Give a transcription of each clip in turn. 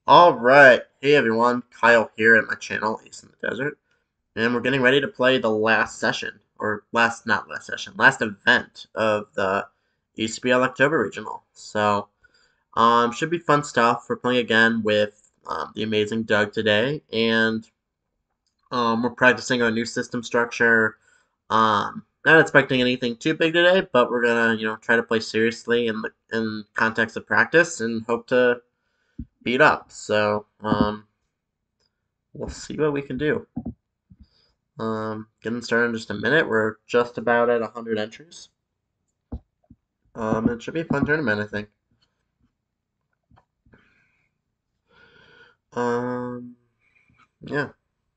Alright, hey everyone, Kyle here at my channel, Ace in the Desert, and we're getting ready to play the last session, not last session, last event of the ECBL October Regional. So, should be fun stuff. We're playing again with the amazing Doug today, and we're practicing our new system structure. Not expecting anything too big today, but we're gonna, try to play seriously in context of practice and hope to beat up. So, we'll see what we can do. Getting started in just a minute. We're just about at 100 entries. It should be a fun tournament, I think. Um, yeah.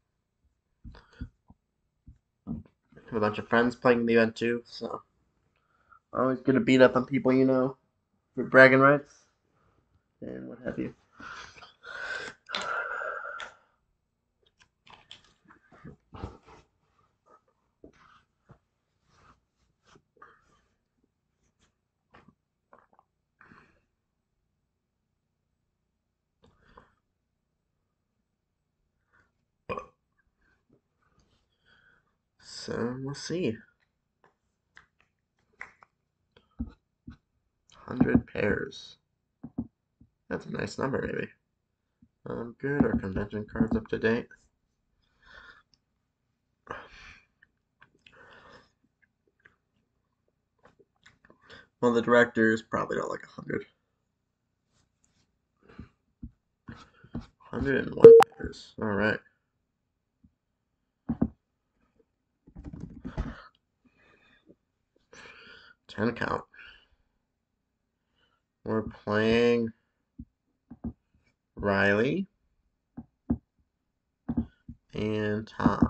Have a bunch of friends playing the event too, so always gonna beat up on people for bragging rights and what have you. So we'll see. 100 pairs. That's a nice number, maybe. Good. Our convention cards up to date. Well, the directors probably don't like 100. 101 pairs. All right. 10 count. We're playing Riley and Tom.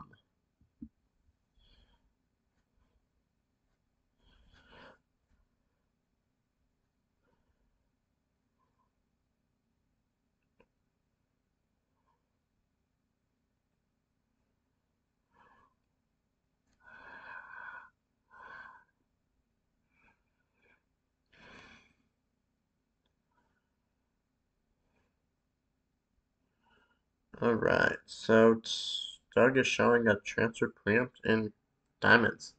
Alright, so Doug is showing a transfer preempt in diamonds.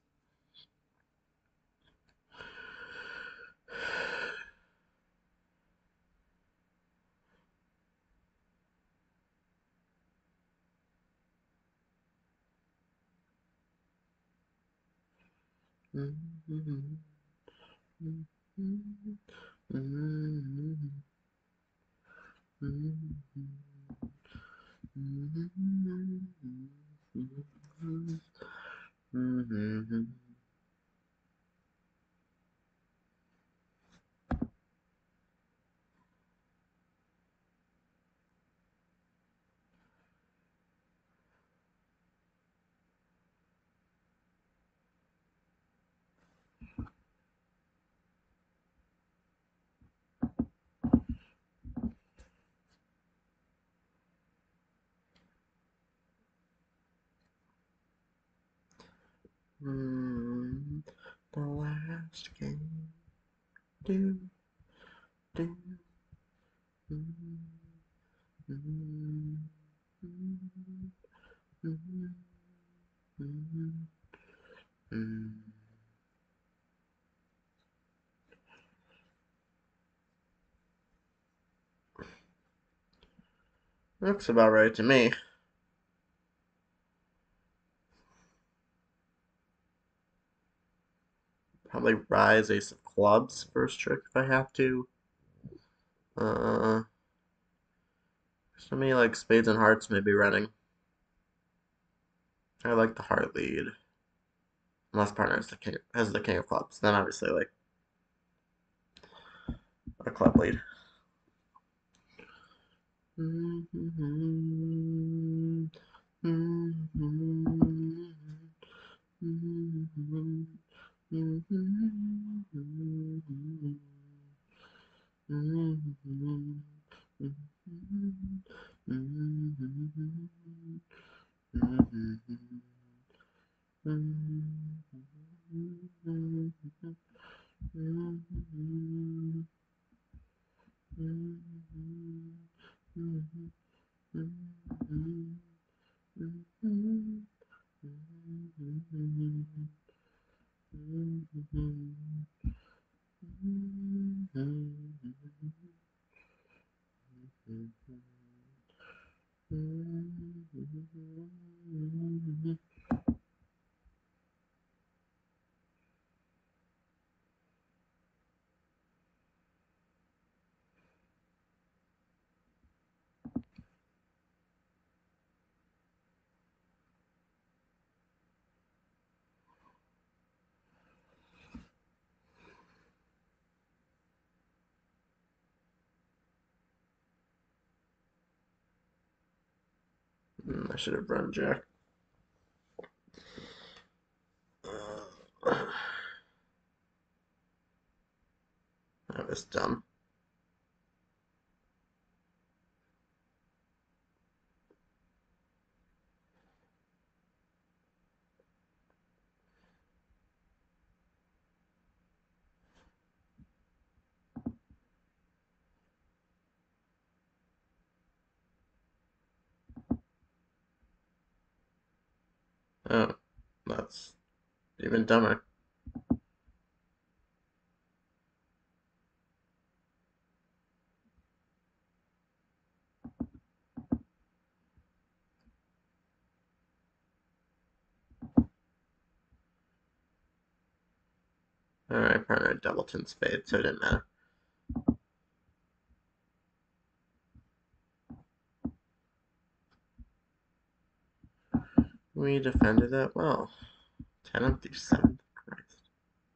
The last game. Do, do, Looks about right to me. Probably Rise Ace of Clubs first trick if I have to. Something like Spades and Hearts maybe running. I like the heart lead. Unless partner has the king of clubs. Then obviously like a club lead. I should have run Jack. That was dumb. Oh, that's even dumber. Alright, probably a doubleton spade, so it didn't matter. We defended that well. 10 of these 7. Christ.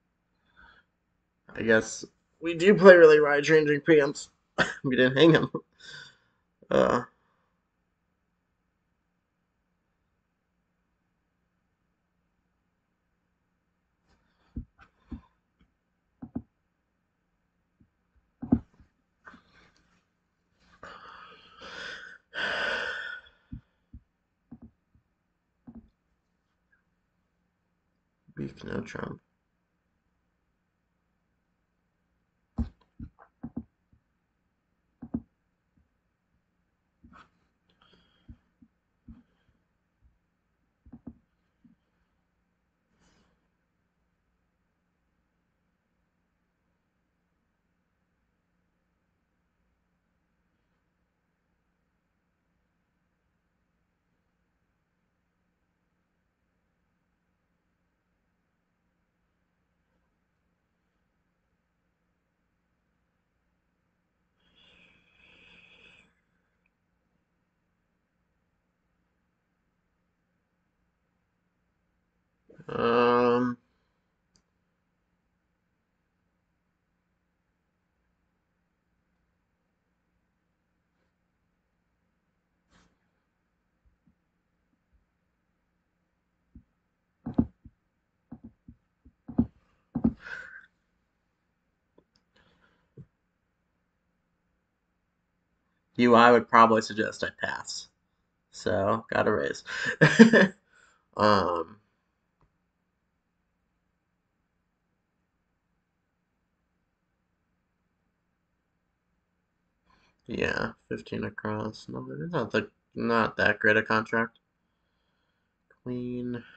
I guess we do play really wide-ranging preempts. We didn't hang him. Uh, Beef no Trump. Um, I would probably suggest I pass. So, gotta raise. um, yeah, 15 across. No, it's not that great a contract. Queen.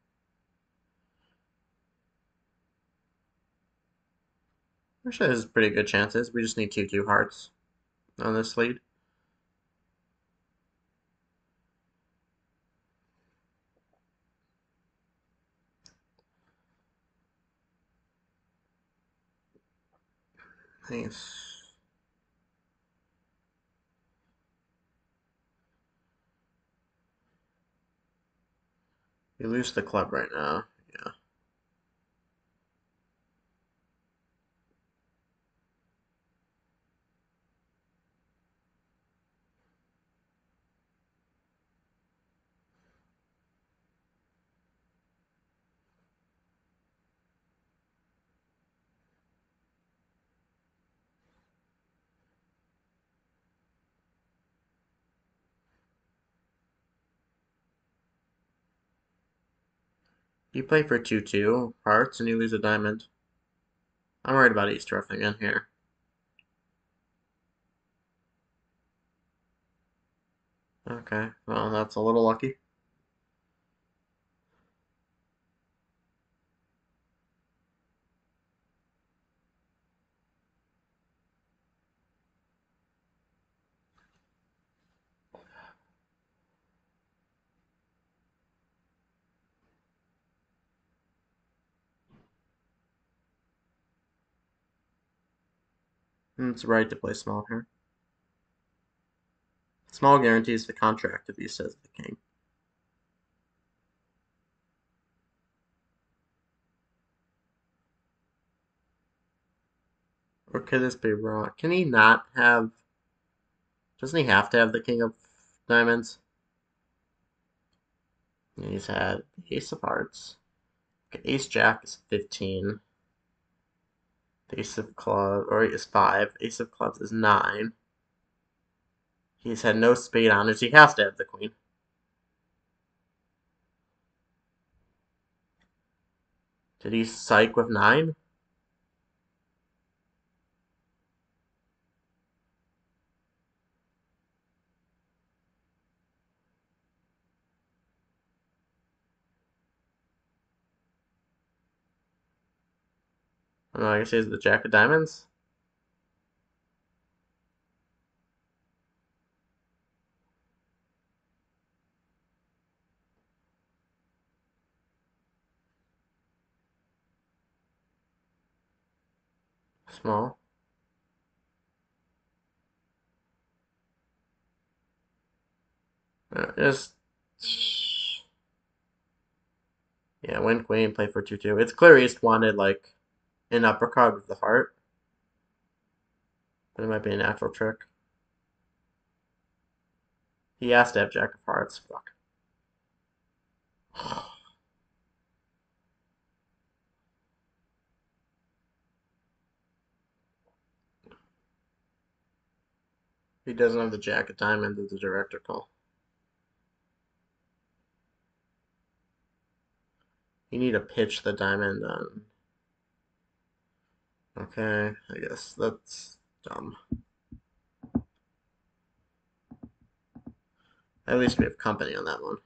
Actually, there's pretty good chances. We just need 2 hearts on this lead. Nice. We lose the club right now. Yeah. You play for 2-2 hearts and you lose a diamond. I'm worried about East roughing in here. Okay, well, that's a little lucky. It's right to play small here. Small guarantees the contract to be, says the king. Or could this be wrong? Can he not have... Doesn't he have to have the king of diamonds? And he's had the ace of hearts. Okay, ace jack is 15. The ace of clubs, or is 5. Ace of clubs is 9. He's had no spade honors. He has to have the queen. Did he psych with 9? I don't know, I guess he has the jack of diamonds. Small. Just... Yeah, win queen, play for 2-2. It's clear he just wanted, like, an uppercut with the heart. But it might be a natural trick. He has to have jack of hearts. Fuck. He doesn't have the jack of diamonds as a director call. You need to pitch the diamond on. Okay, I guess that's dumb. At least we have company on that one.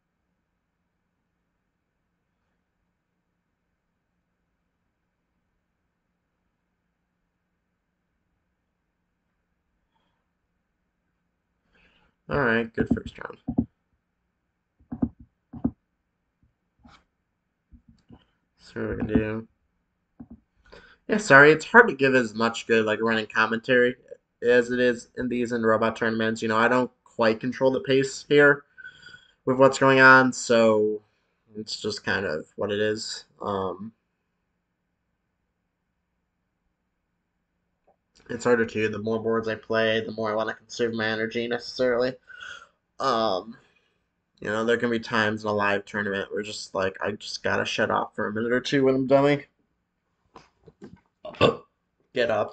Alright, good first round. So what we can do. Yeah, sorry, it's hard to give as much good like running commentary as it is in these and robot tournaments. I don't quite control the pace here with what's going on, so it's just kind of what it is. It's harder too. The more boards I play, the more I want to conserve my energy necessarily. Um, there can be times in a live tournament where just like I just gotta shut off for a minute or two when I'm dummy. Get up.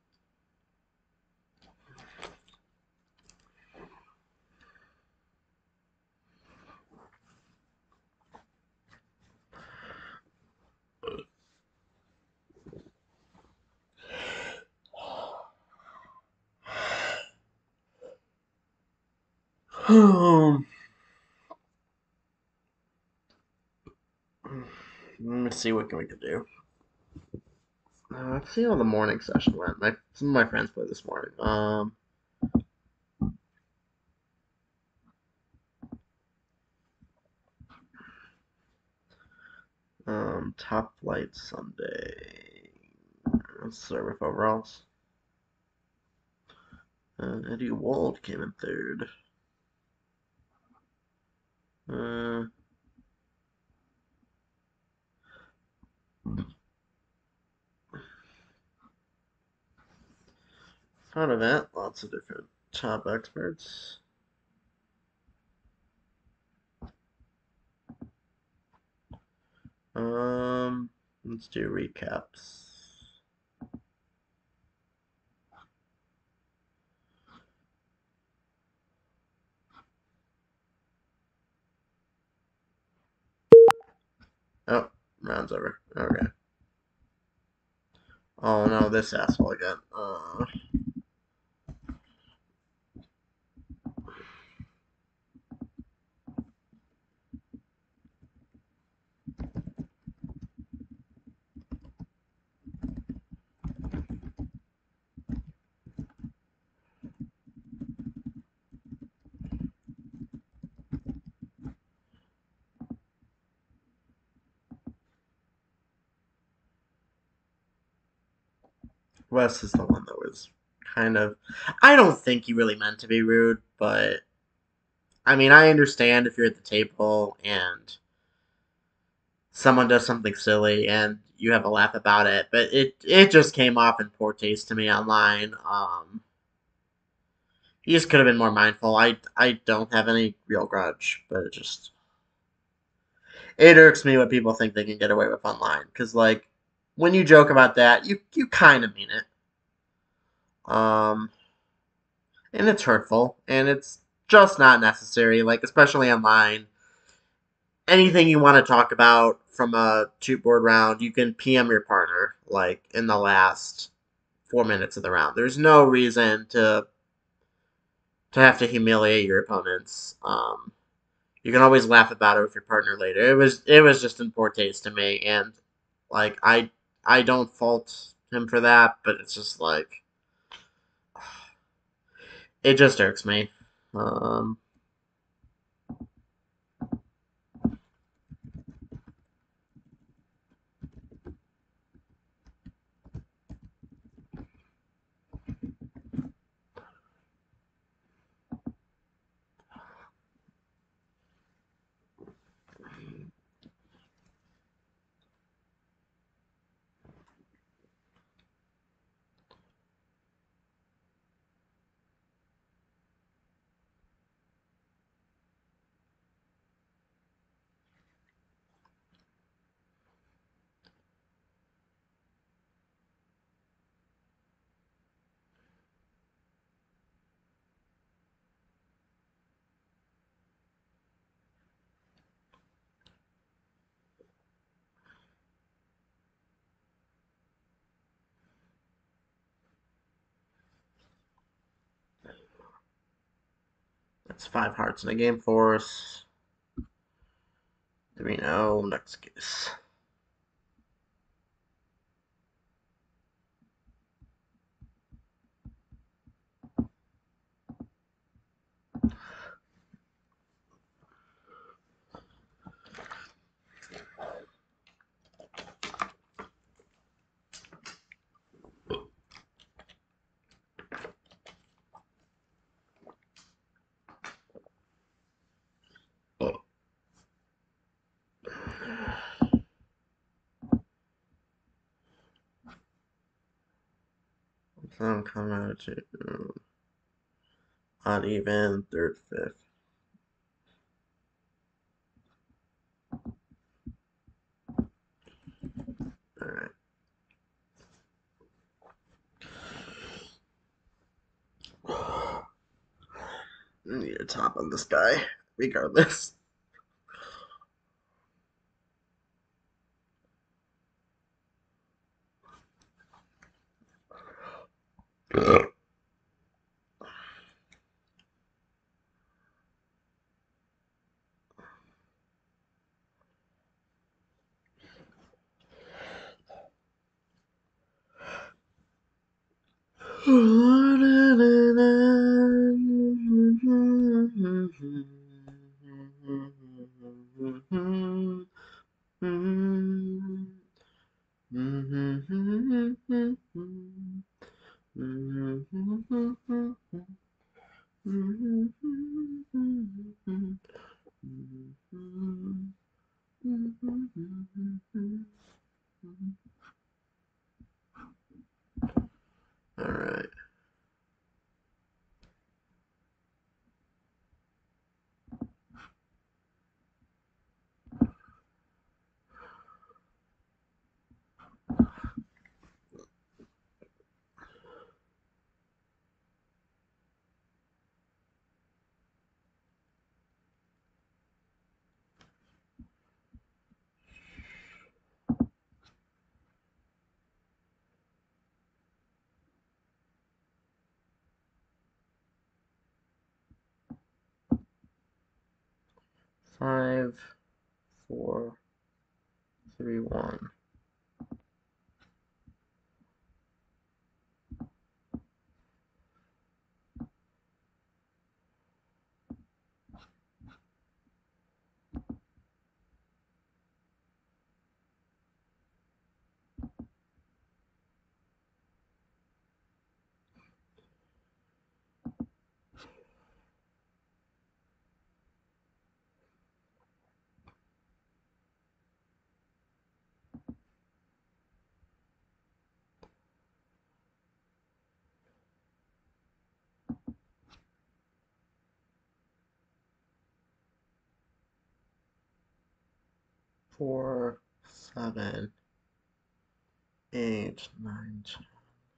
Let me see what we can do. Let's see how the morning session went. Some of my friends played this morning. Top flight Sunday. Let's start with overalls. Eddie Wald came in third. Uh, Fun event. Lots of different top experts. Let's do recaps. Oh, round's over. Okay. Oh no, this asshole again. Wes is the one that was kind of. I don't think he really meant to be rude, but I mean, I understand if you're at the table and someone does something silly and you have a laugh about it, but it just came off in poor taste to me online. He just could have been more mindful. I don't have any real grudge, but it irks me what people think they can get away with online. Because like when you joke about that, you kind of mean it. Um, and it's hurtful, and it's just not necessary. Like especially online, anything you want to talk about from a two board round, you can PM your partner like in the last 4 minutes of the round. There's no reason to have to humiliate your opponents. You can always laugh about it with your partner later. It was just in poor taste to me, and like I don't fault him for that, but it's just like it just irks me. Um, that's 5 hearts in a game for us. 3-0. Next case. So I'm coming out to odd even third fifth. All right. I need a top on this guy, regardless. All right. 5, 4, 3, 1. 4, 7, 8, 9, 10.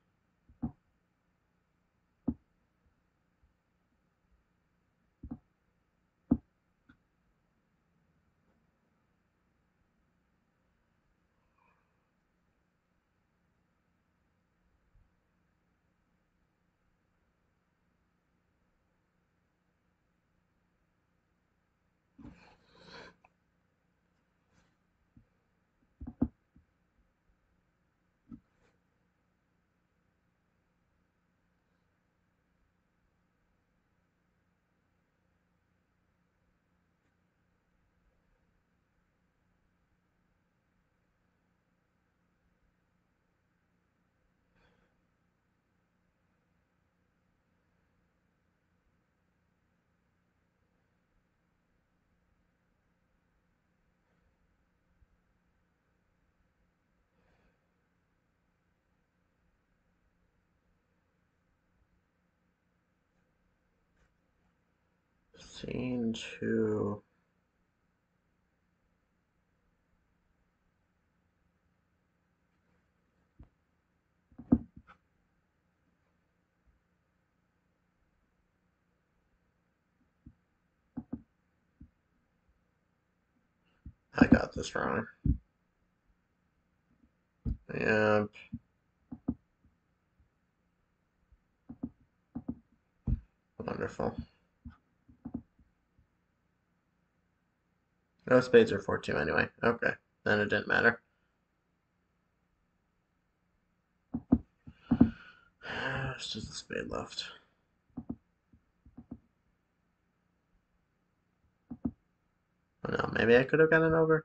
Scene 2. I got this wrong. Yep. Wonderful. No spades are 4-2 anyway. Okay. Then it didn't matter. It's just a spade left. Oh no, maybe I could have gotten over.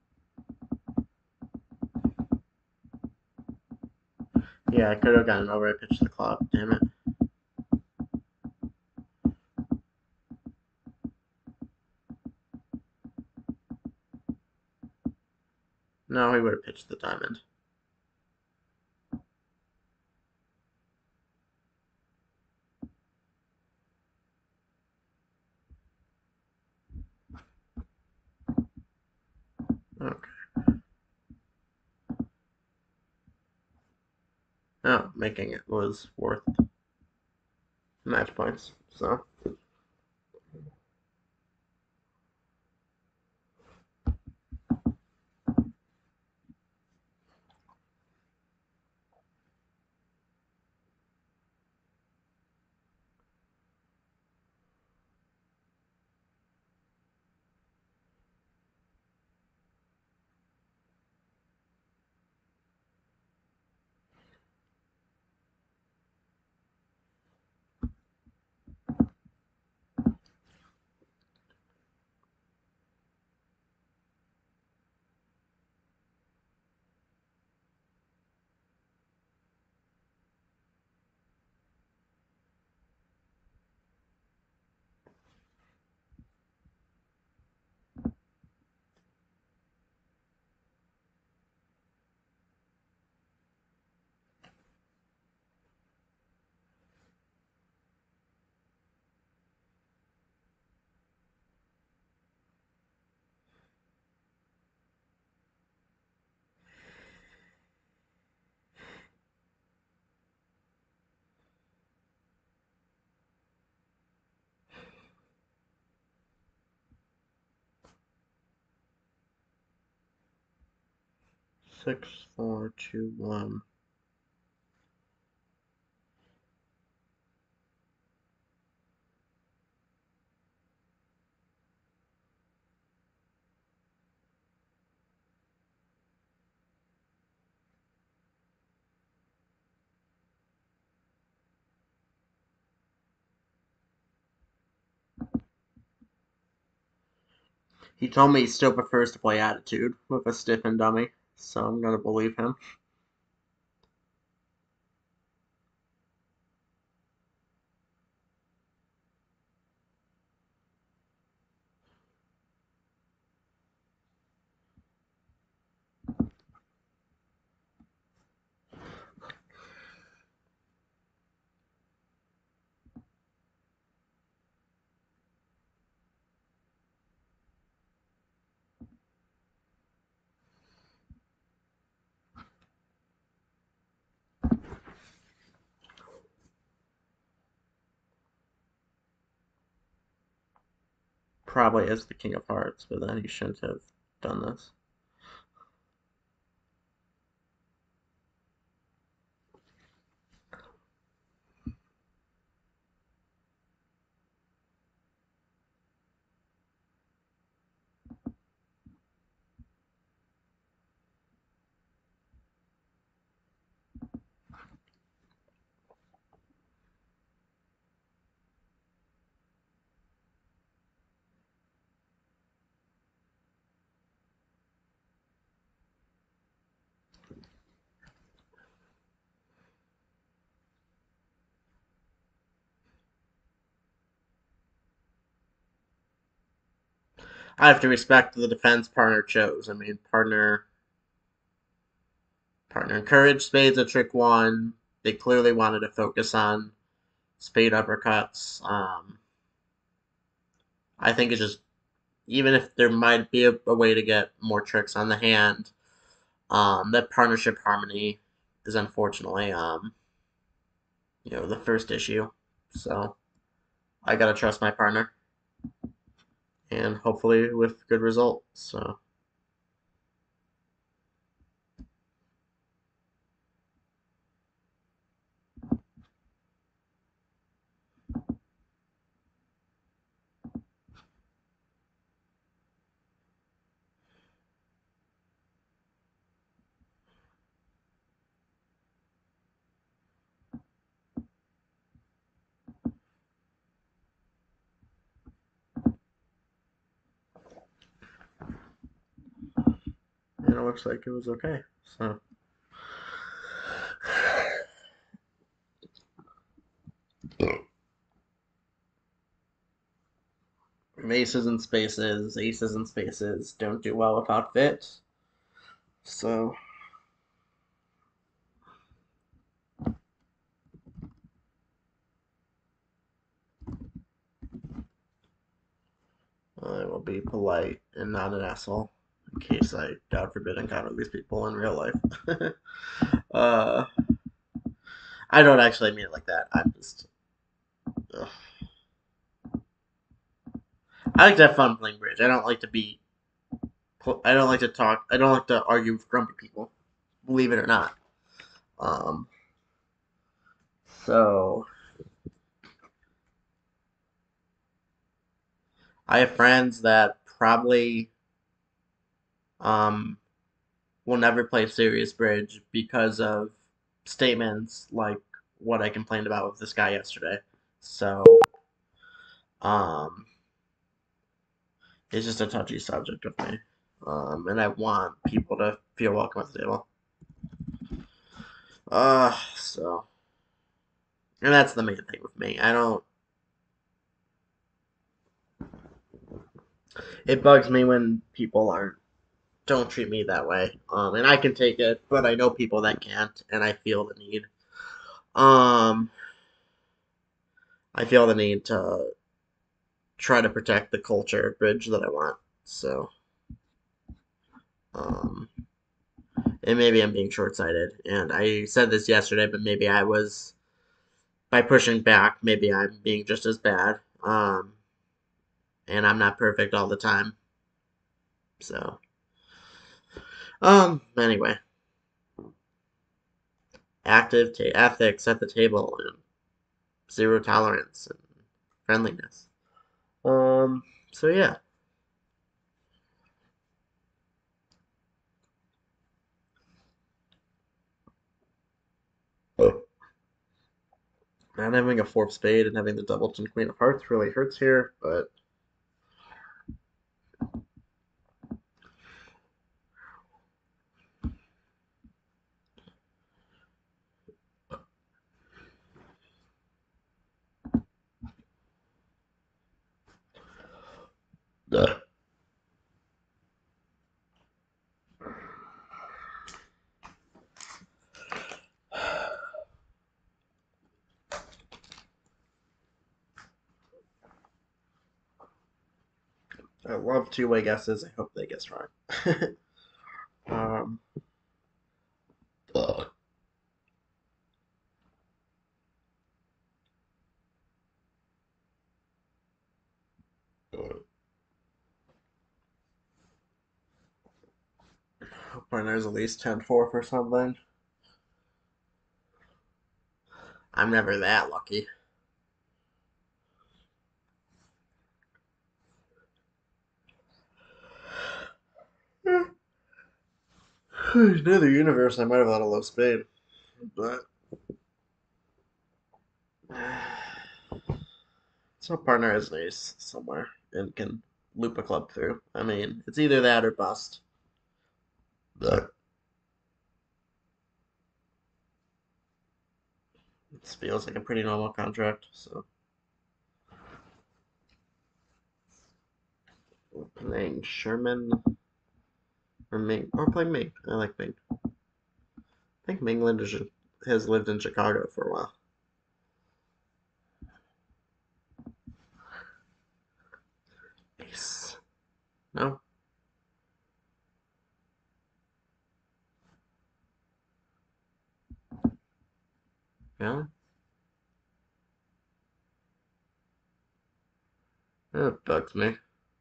Yeah, I could have gotten over. I pitched the clock. Damn it. No, he would have pitched the diamond. Okay. Oh, making it was worth match points. So 6, 4, 2, 1. He told me he still prefers to play attitude with a stiffened dummy, so I'm gonna believe him. probably is the King of Hearts, but then he shouldn't have done this. I have to respect the defense partner chose. I mean, partner encouraged spades at trick one. They clearly wanted to focus on spade uppercuts. I think it's just, even if there might be a way to get more tricks on the hand, that partnership harmony is unfortunately, the first issue. So I gotta trust my partner, and hopefully with good results. So and it looks like it was okay. So aces and spaces don't do well without fit. So I will be polite and not an asshole in case I, God forbid, encounter these people in real life. uh, I don't actually mean it like that. I'm just. Ugh. I like to have fun playing bridge. I don't like to be. I don't like to talk. I don't like to argue with grumpy people. Believe it or not. Um. So I have friends that probably um will never play serious bridge because of statements like what I complained about with this guy yesterday. So um it's just a touchy subject with me. And I want people to feel welcome at the table. So and that's the main thing with me. I don't. It bugs me when people aren't don't treat me that way. And I can take it, but I know people that can't, and I feel the need. Um, I feel the need to try to protect the culture bridge that I want. So, um, and maybe I'm being short sighted. And I said this yesterday, but maybe I was by pushing back. Maybe I'm being just as bad. And I'm not perfect all the time. So, anyway, ethics at the table and zero tolerance and friendliness. So yeah. Not having a fourth spade and having the doubleton queen of hearts really hurts here, but uh, I love two-way guesses. I hope they guess wrong. um, uh, Partner's at least 10-4 for something. I'm never that lucky. Near the universe, I might have had a low spade, but so partner has an ace somewhere and can loop a club through. I mean, it's either that or bust. But this feels like a pretty normal contract. So we're playing Sherman or Ming or playing Ming. I like Ming. I think Mingland has lived in Chicago for a while. Ace. No? Yeah? That bugs me.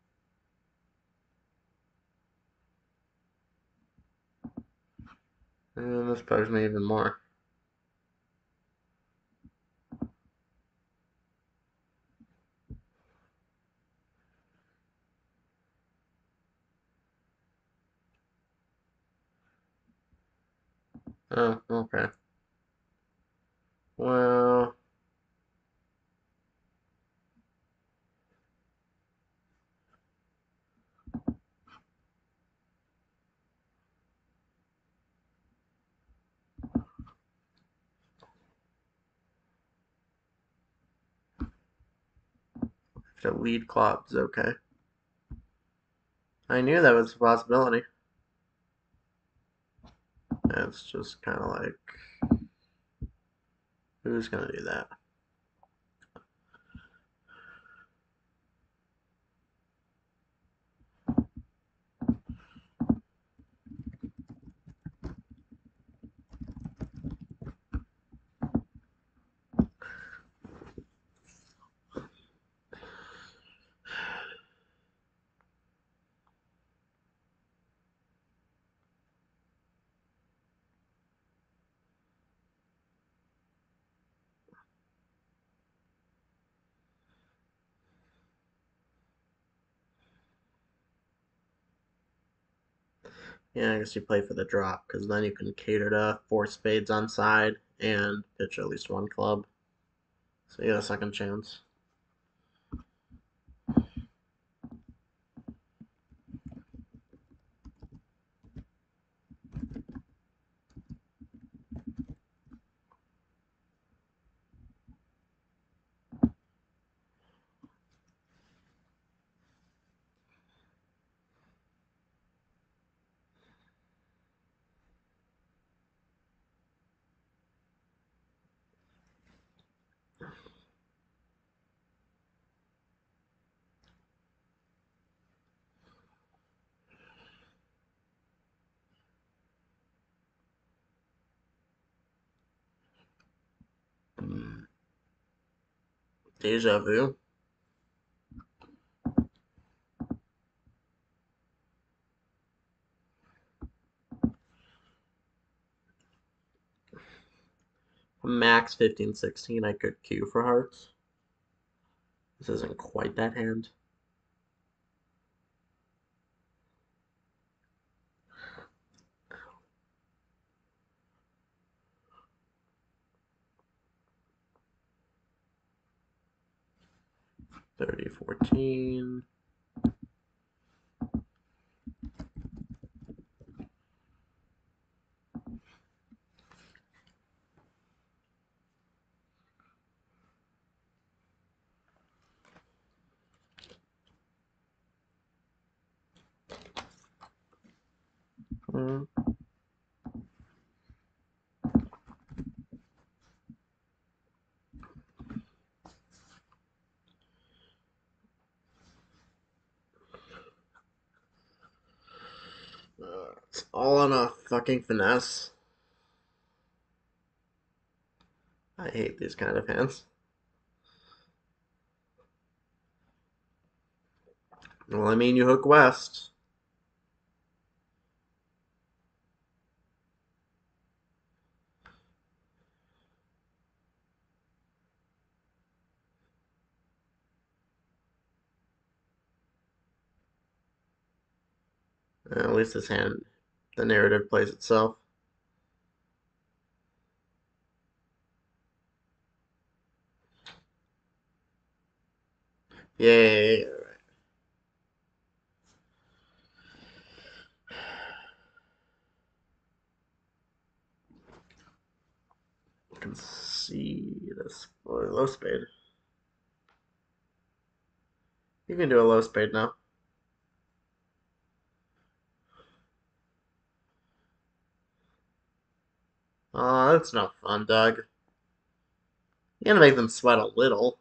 And this bugs me even more. Oh, okay. Well, the lead clubs, okay. I knew that was a possibility. It's just kind of like, who's gonna do that? Yeah, I guess you play for the drop because then you can cater to four spades on side and pitch at least one club. So you get a second chance. Deja vu. Max 15-16. I could queue for hearts. This isn't quite that hand. Thirty 14. It's all on a fucking finesse. I hate these kind of hands. Well, I mean, you hook west. At least this hand, the narrative plays itself. Yay! I can see this low spade. You can do a low spade now. Oh, that's not fun, Doug. You gotta make them sweat a little.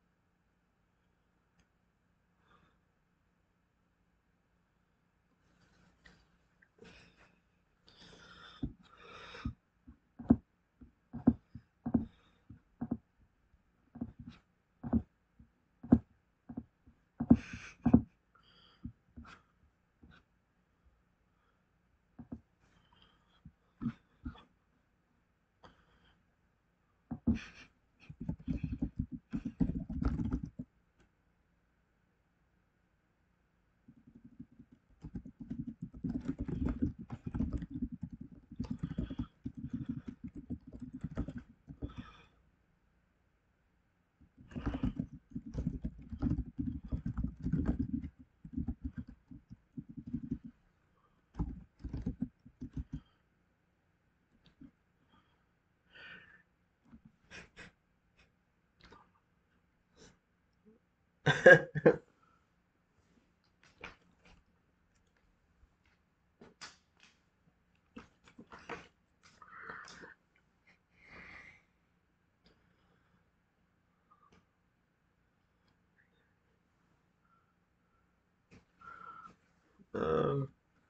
uh,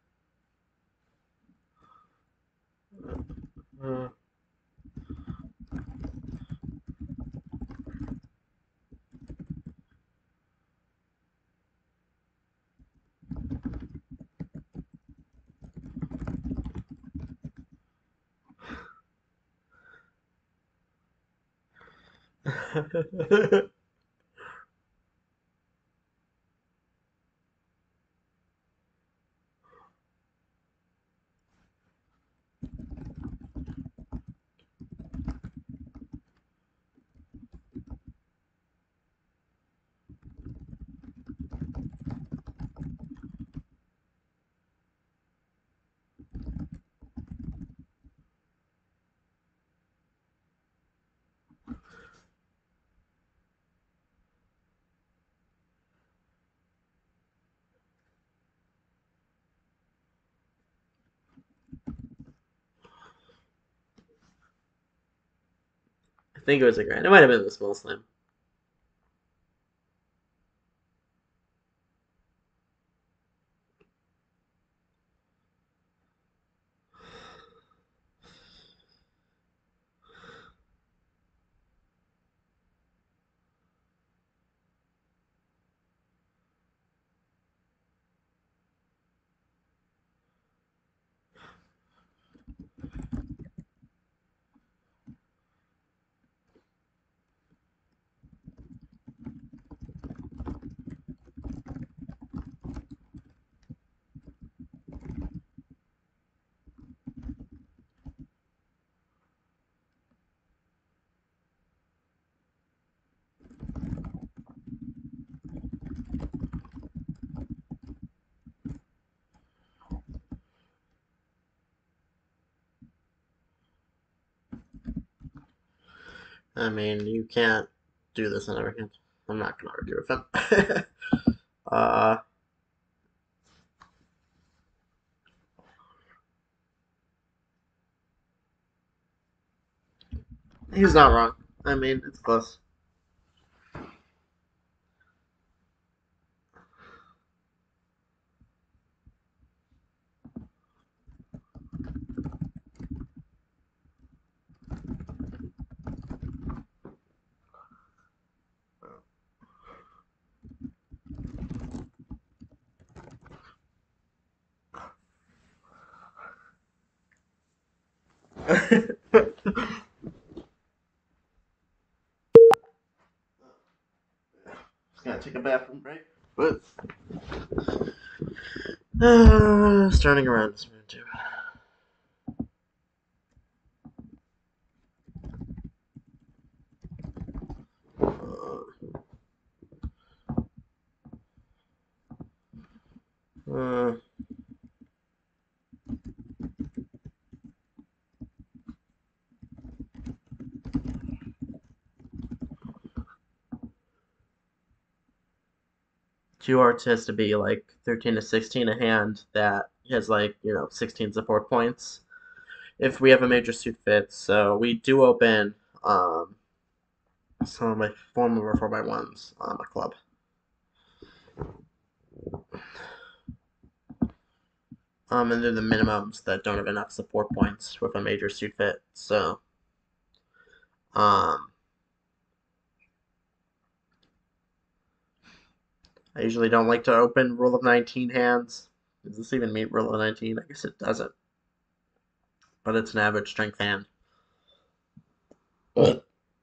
uh. I think it was a grand. It might have been the small slam. I mean, you can't do this on every hand. I'm not gonna argue with him. uh, he's not wrong. I mean, it's close. Just gotta take a bathroom break. But Starting around this round two. Uh, 2 hearts has to be like 13 to 16 a hand that has like, 16 support points if we have a major suit fit. So we do open some of my former 4x1s on my club. And they're the minimums that don't have enough support points with a major suit fit. So, um, I usually don't like to open rule of 19 hands. Does this even meet rule of 19? I guess it doesn't, but it's an average strength hand. But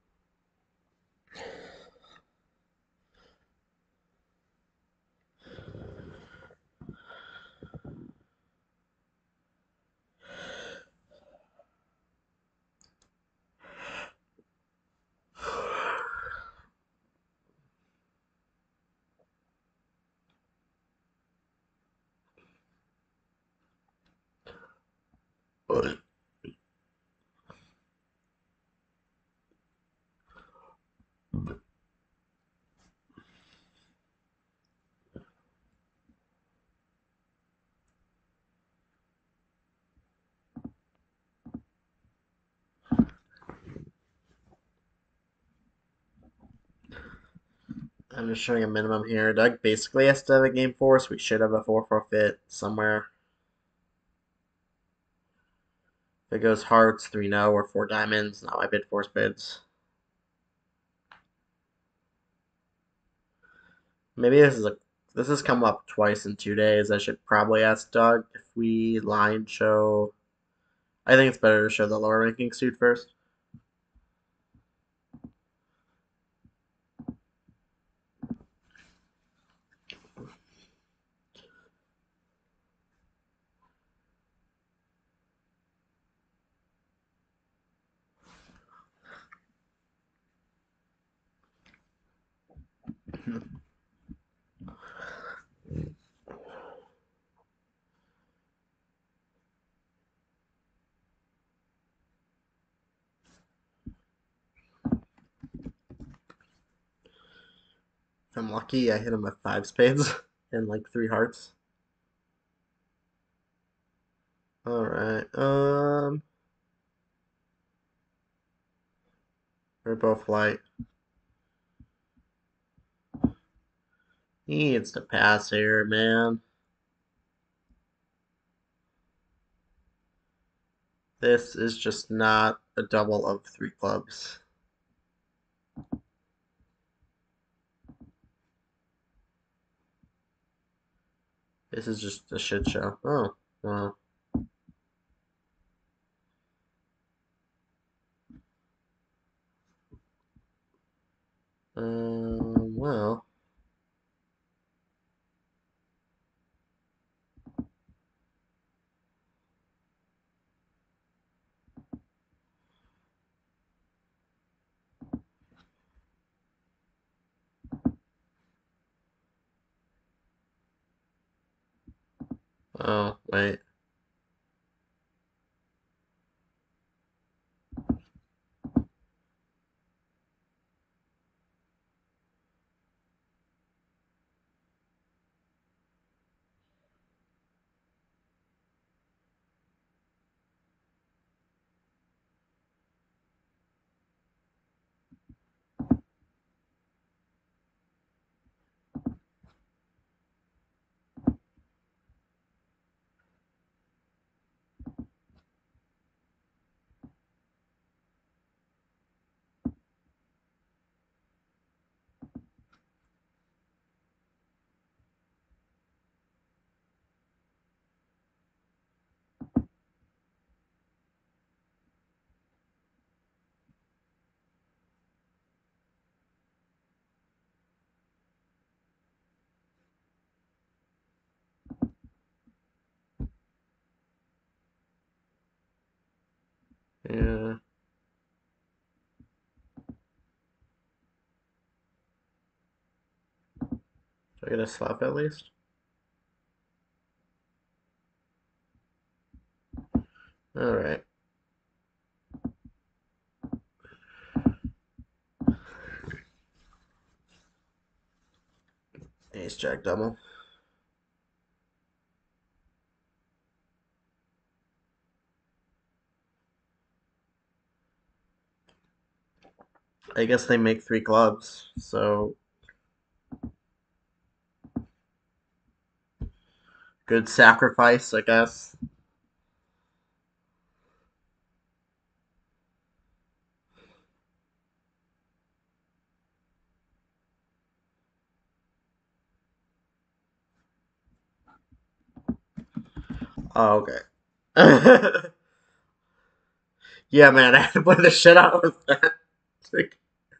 I'm just showing a minimum here. Doug basically has to have a game force. We should have a 4-4 fit somewhere. If it goes hearts, 3-0, or 4 diamonds, not my bid force bids. Maybe this has come up twice in 2 days. I should probably ask Doug if we line show. I think it's better to show the lower ranking suit first. If I'm lucky, I hit him with 5 spades and like 3 hearts. Alright, we're both light. He needs to pass here, man. This is just not a double of 3 clubs. This is just a shit show. Oh, well. Well. Oh, wait. Yeah. Do I get a slap at least? Alright. Ace Jack double. I guess they make 3 clubs, so good sacrifice, I guess. Oh, okay. Yeah, man, I had to play the shit out of that. Like,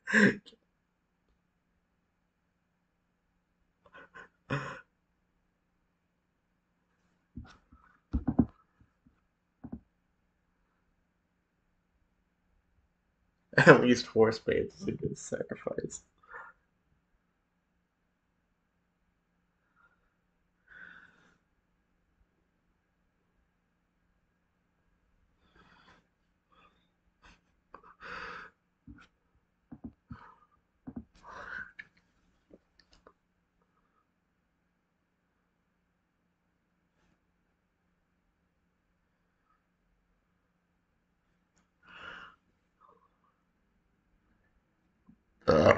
at least 4 spades is a good sacrifice. Uh,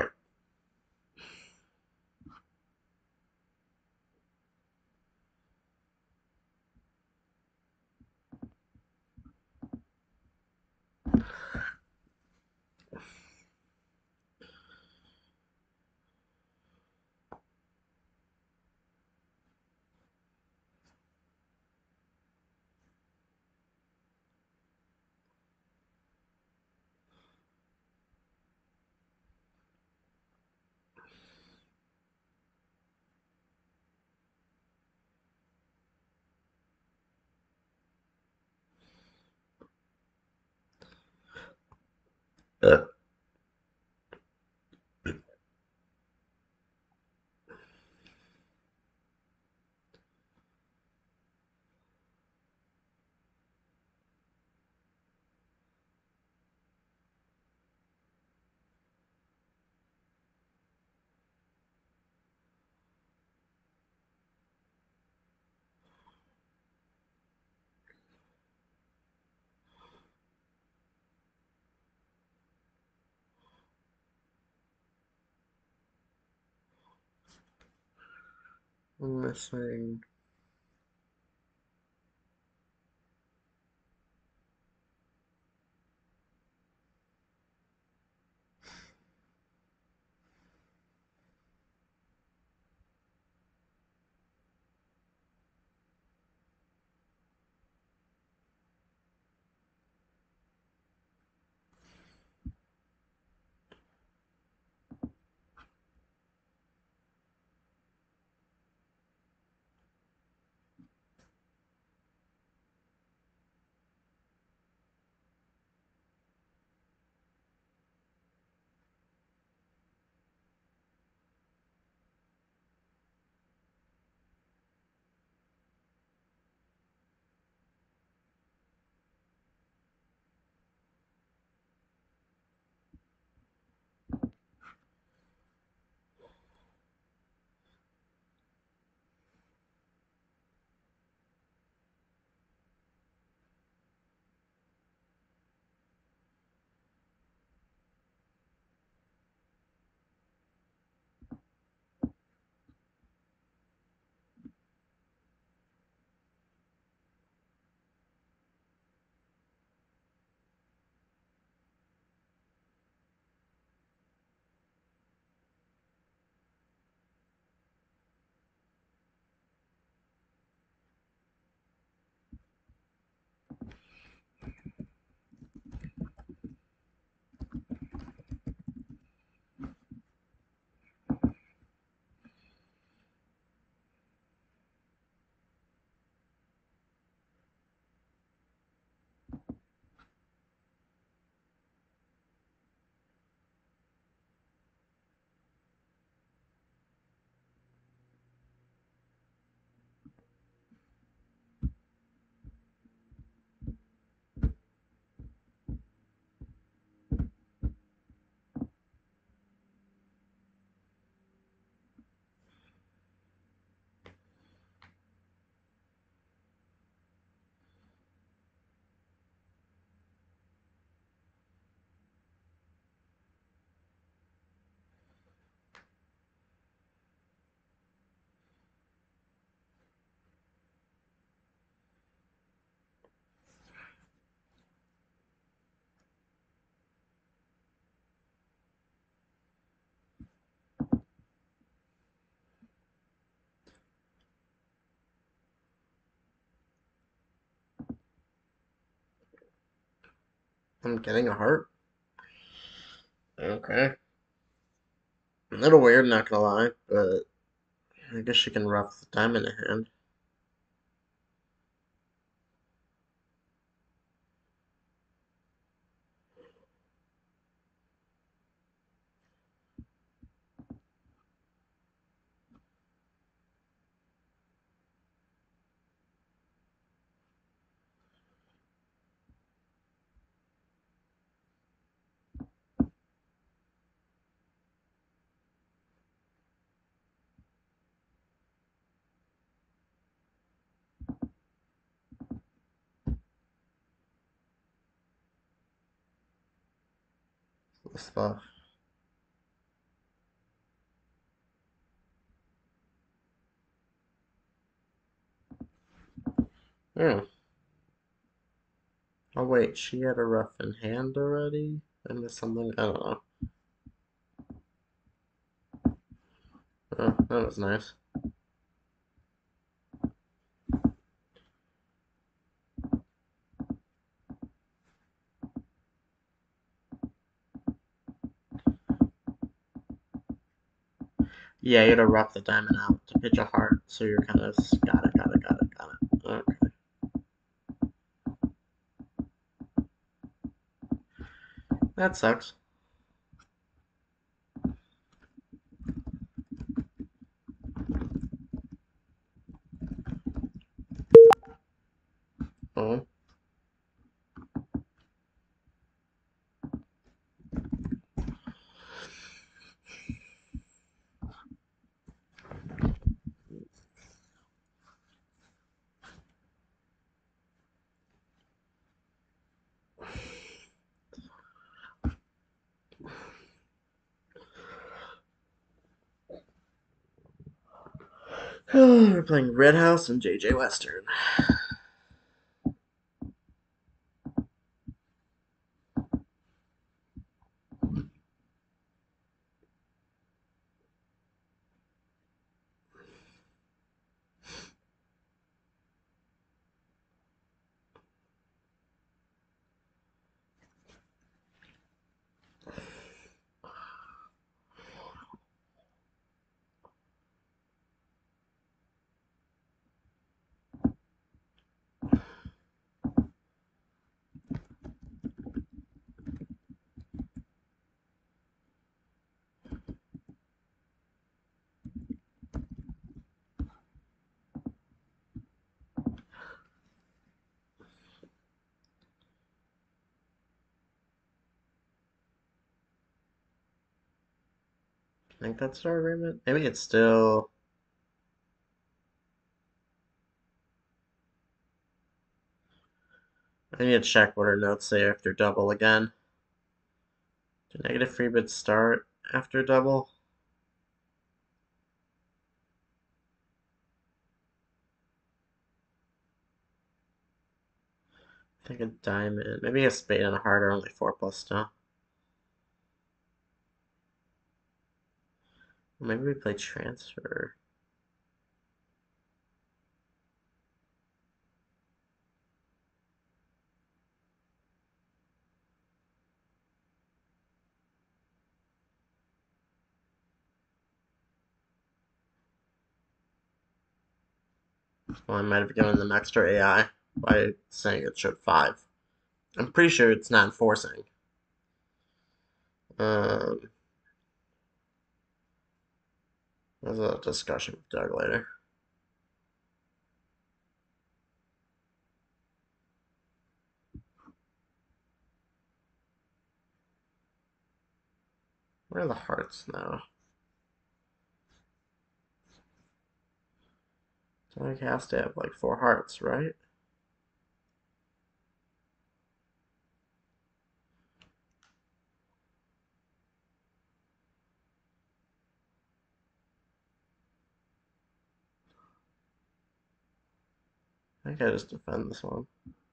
uh, I'm missing. I'm getting a heart. Okay. A little weird, not gonna lie, but I guess she can rough the diamond in hand. Stuff. Hmm. Oh wait, she had a rough in hand already? I missed something? I don't know. Oh, that was nice. Yeah, you had to rough the diamond out to pitch a heart, so you're kind of got it. Okay. That sucks. Oh. We're playing Red House and JJ Western. I think that's our agreement. Maybe it's still. I need to check what our notes say after double again. Do negative free bits start after double? I think a diamond. Maybe a spade and a heart are only 4 plus still. Maybe we play transfer. Well, I might have given them extra AI by saying it showed 5. I'm pretty sure it's not enforcing. Um, there's a discussion with Doug later. Where are the hearts now? Doug has to have like 4 hearts, right? I think I just defend this one.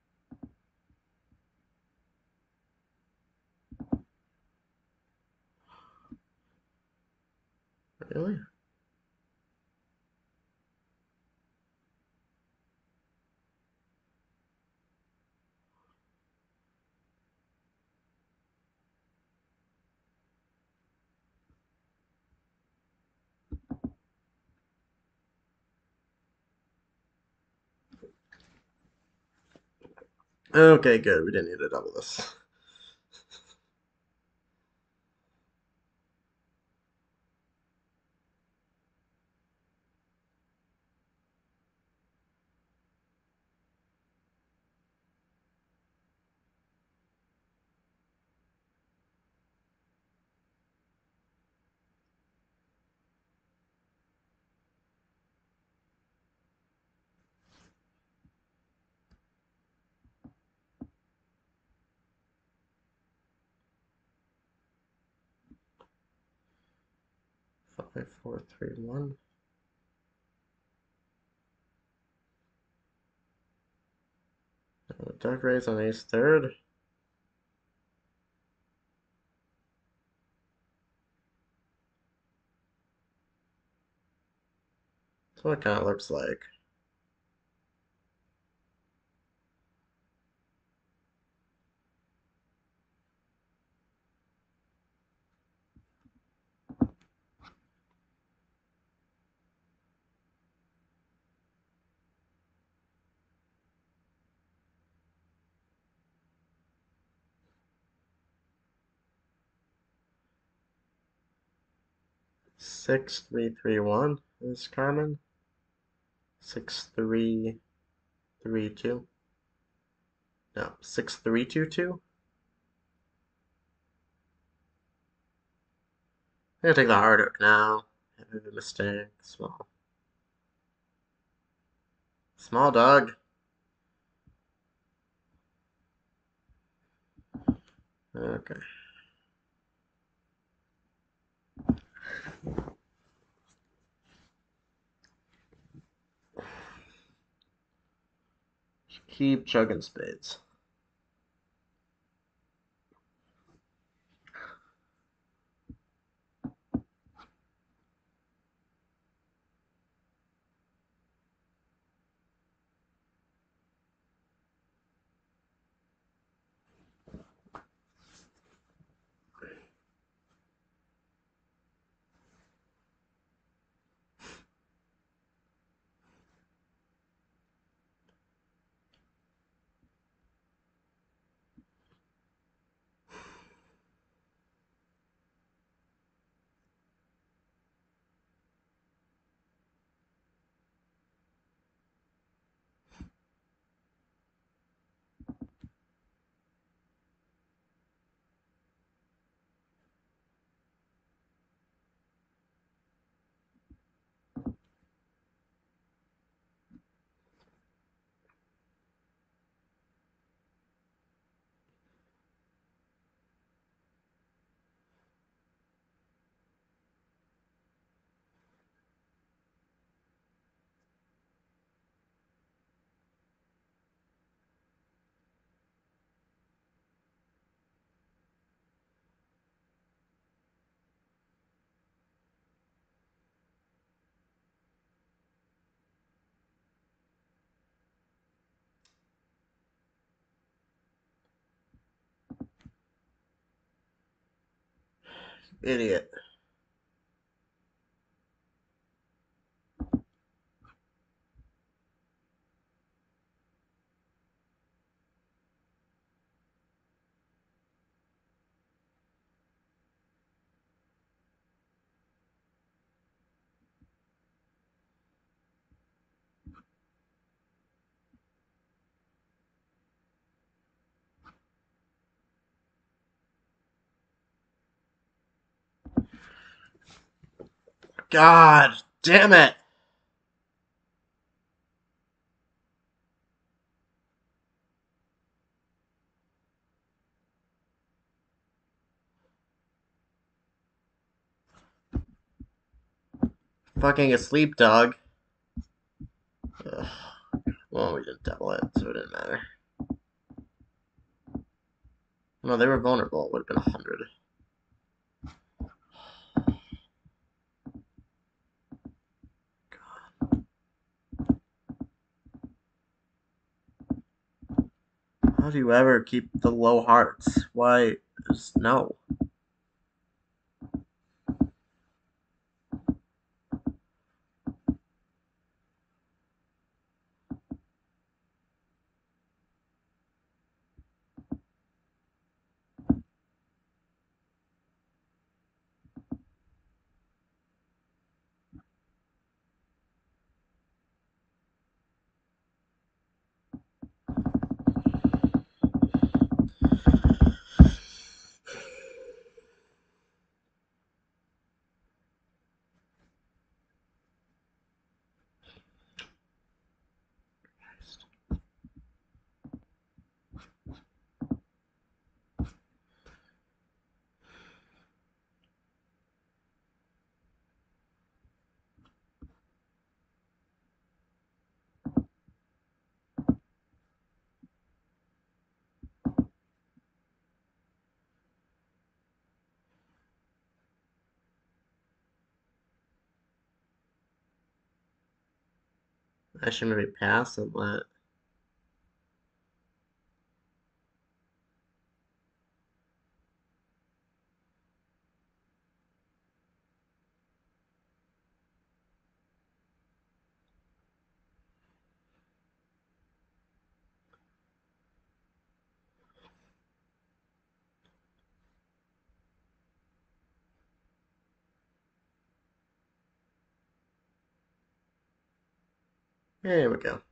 Really? Okay, good. We didn't need to double this. Five, four, three, one. Dark rays on ace third. That's what it kind of looks like. Six, three, three, one is common. 6-3-3-2. No, 6-3-2-2. I'm gonna take the hard oak now. I made a mistake. Small. Small dog. Okay. Keep chugging spades. Idiot. God damn it. Fucking asleep, dog. Ugh. Well, we didn't double it, so it didn't matter. No, they were vulnerable. It would have been 100. How do you ever keep the low hearts? Why? No. I should maybe pass and let. There we go.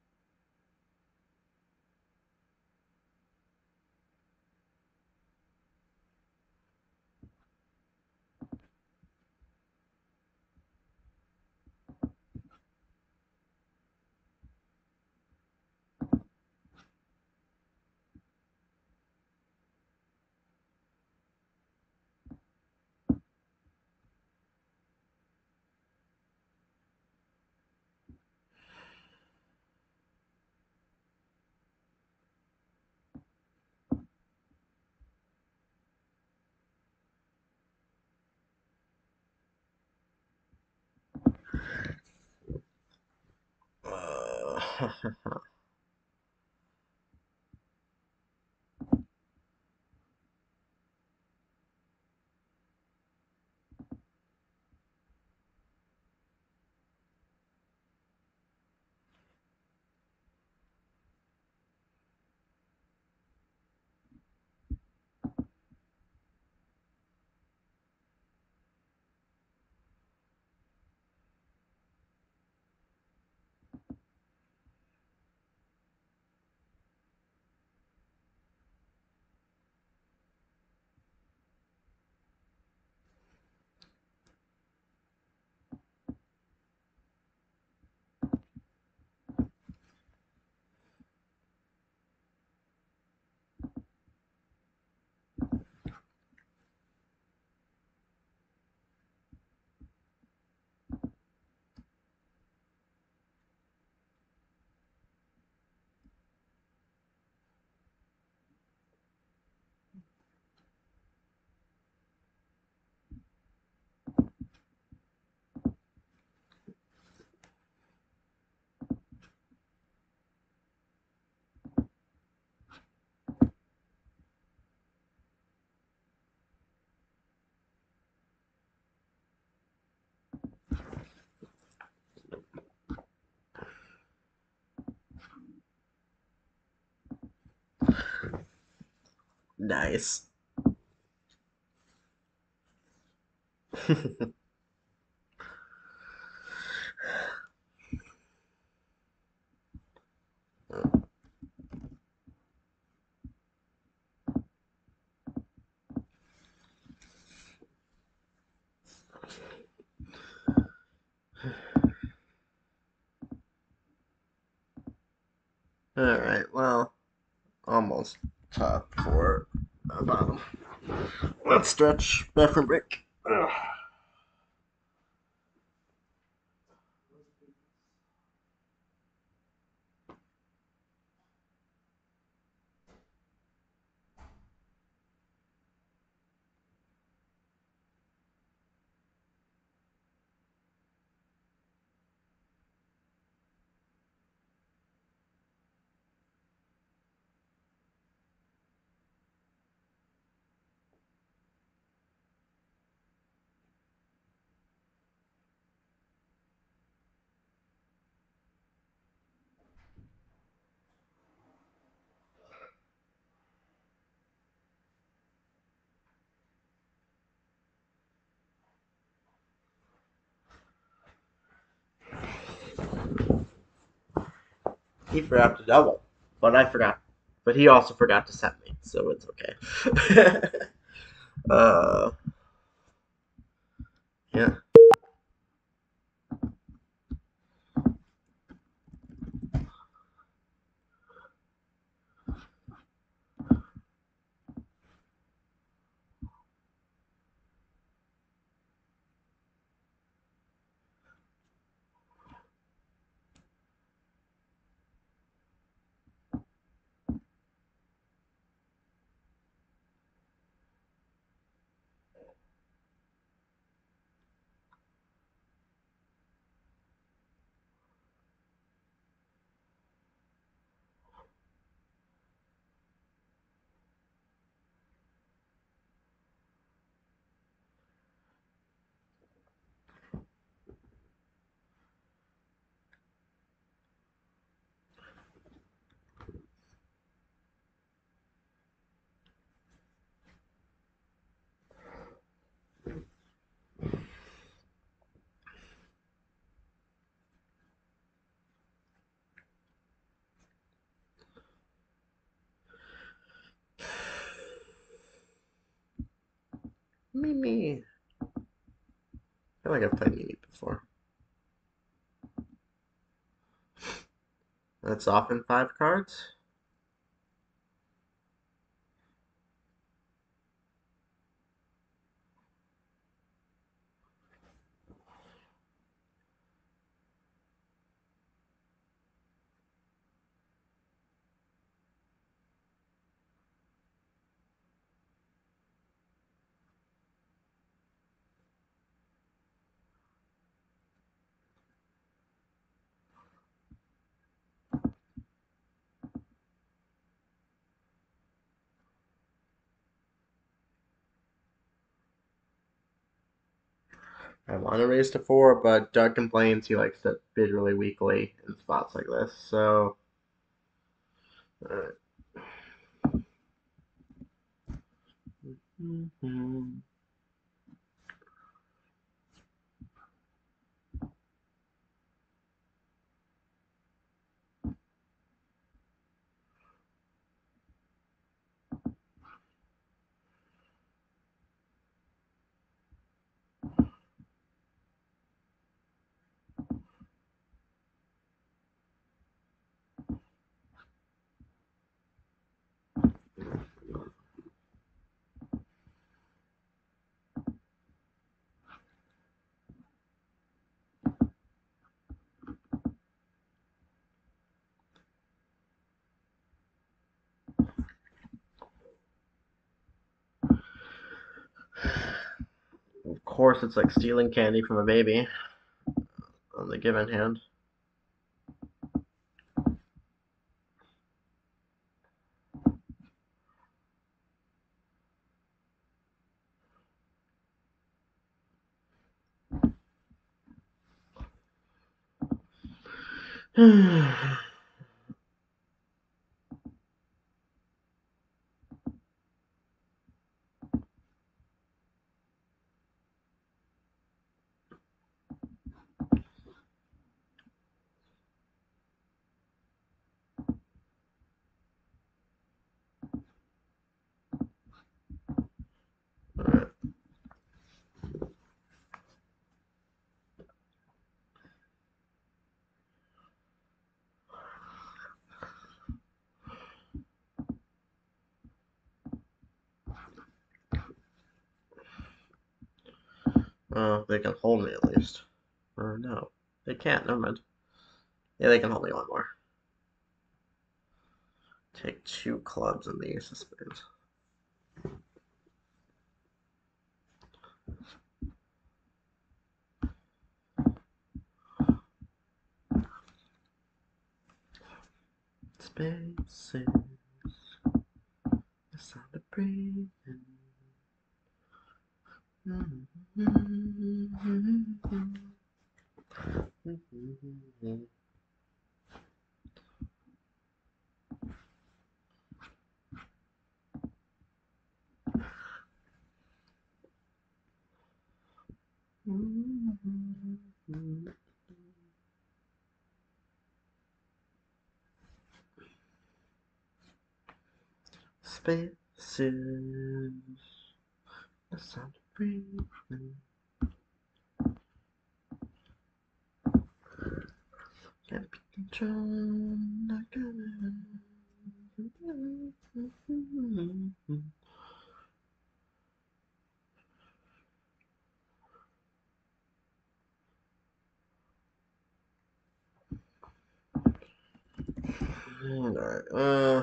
Nice. Alright, well, almost top for a bottom. Let's stretch back from break. He forgot to double, but I forgot. But he also forgot to set me, so it's okay. uh, yeah. Mimi. I feel like I've played Mimi before. That's often 5 cards. I want to raise to 4, but Doug complains he likes to bid really weakly in spots like this. So, alright. Mhm. Of course, it's like stealing candy from a baby on the given hand. Alright. They can hold me at least. Or no. They can't, never mind. Yeah, they can hold me one more. Take 2 clubs and the ace of spades. Spaces, the sound of breathing. Spaces, the sound of breathing. Can't be controlled, not gonna. Alright,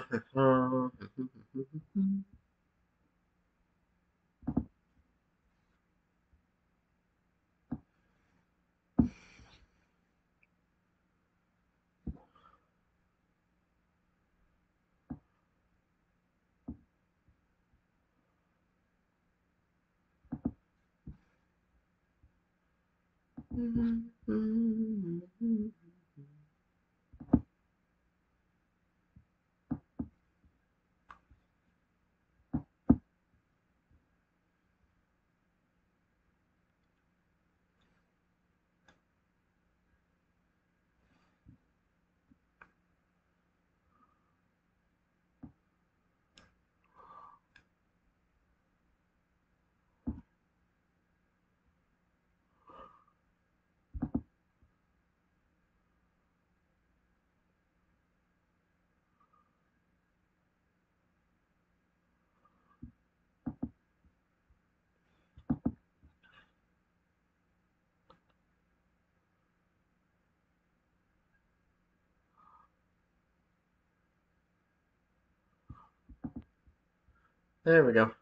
There we go.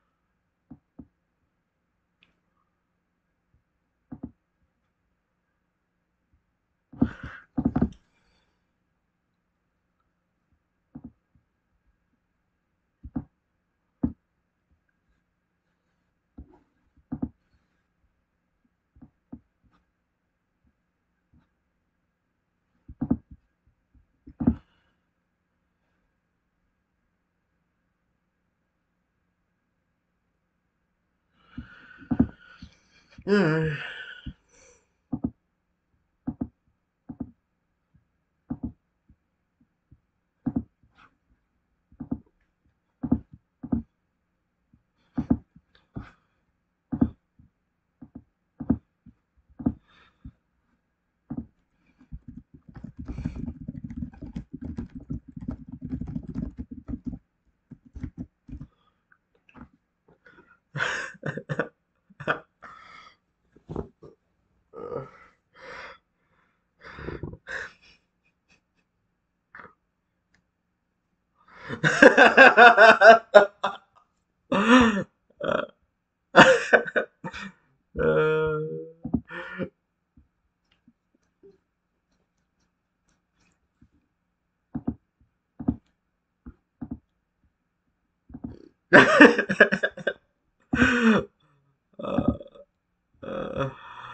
Mm. Uh,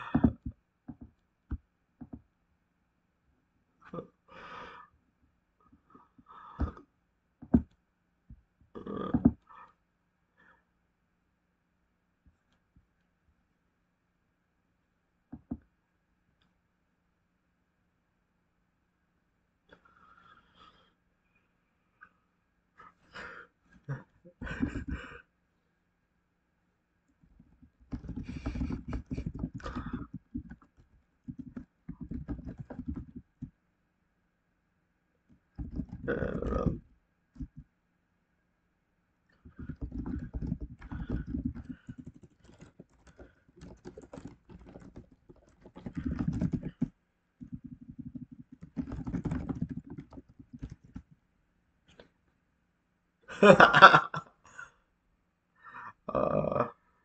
uh,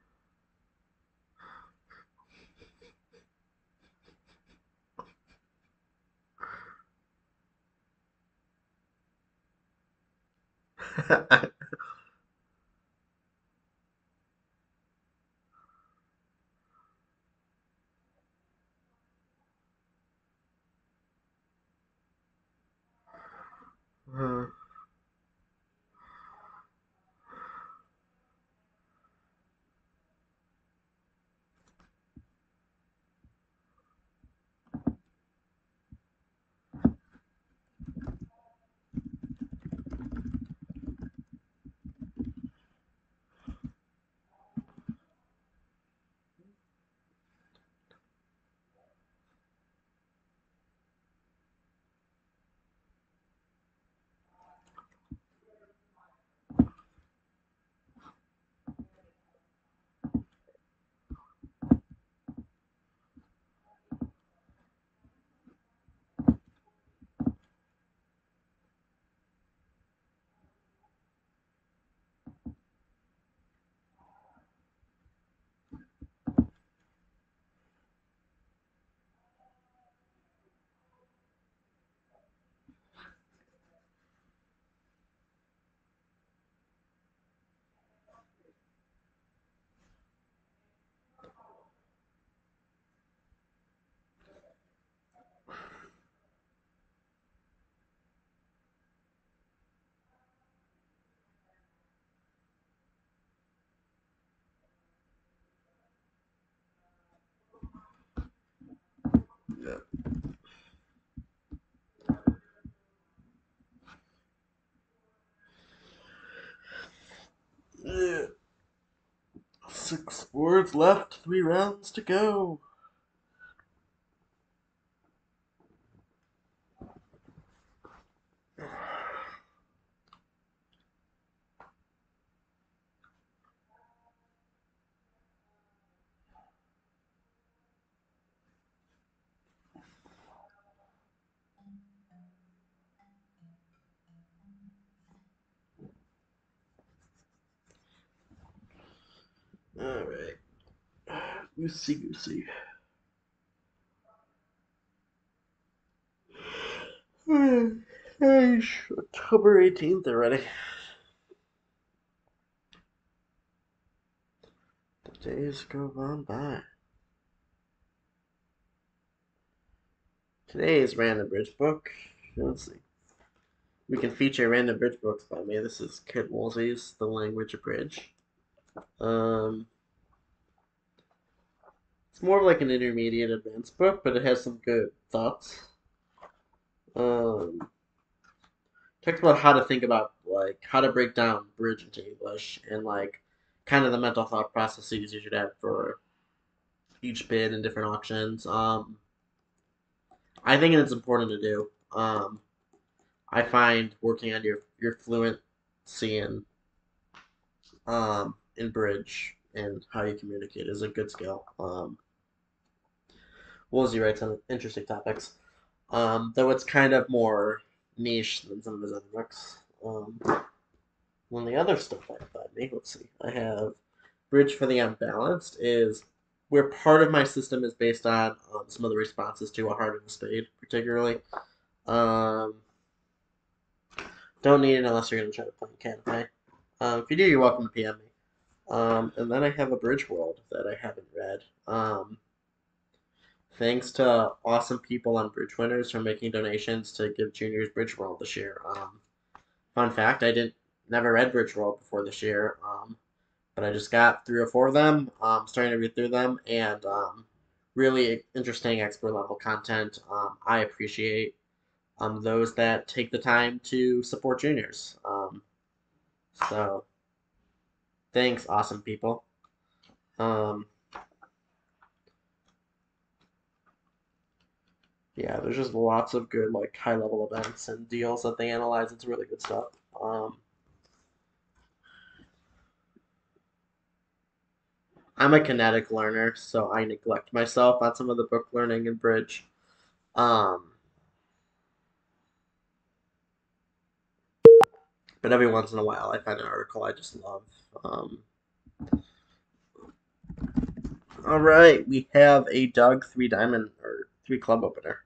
yeah. 6 boards left, 3 rounds to go. Goosey, goosey. October 18th already. The days go on by. Today's random bridge book. Let's see. We can feature random bridge books by me. This is Kit Woolsey's The Language of Bridge. It's more of like an intermediate advanced book, but it has some good thoughts. Talks about how to think about like how to break down bridge into English and like kind of the mental thought processes you should have for each bid in different auctions. I think it's important to do. I find working on your fluency in bridge and how you communicate is a good skill. Woolsey writes on interesting topics. Though it's kind of more niche than some of his other books. One of the other stuff I have by me, let's see, I have Bridge for the Unbalanced is where part of my system is based on some of the responses to a heart and a spade, particularly. Um, don't need it unless you're going to try to play Canopy. If you do, you're welcome to PM me. And then I have a Bridge World that I haven't read. Thanks to awesome people on Bridge Winners for making donations to give juniors Bridge World this year. Fun fact: I didn't never read Bridge World before this year, but I just got 3 or 4 of them. Starting to read through them, and really interesting expert level content. I appreciate those that take the time to support juniors. So thanks, awesome people. Um, yeah, there's just lots of good like high level events and deals that they analyze. It's really good stuff. I'm a kinetic learner, so I neglect myself on some of the book learning and bridge. Um, but every once in a while, I find an article I just love. Um, all right, we have a Doug 3 diamond or 3 club opener.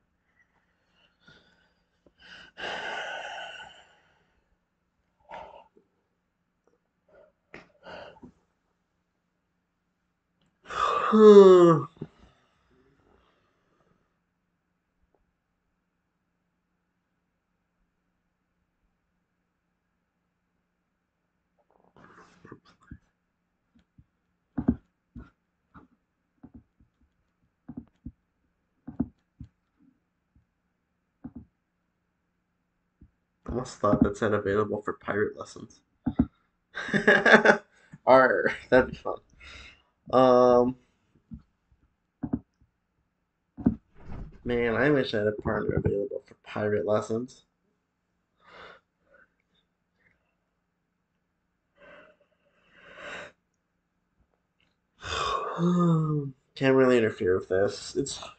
I almost thought that said available for pirate lessons. Arr, that'd be fun. Um, man, I wish I had a partner available for pirate lessons. Can't really interfere with this.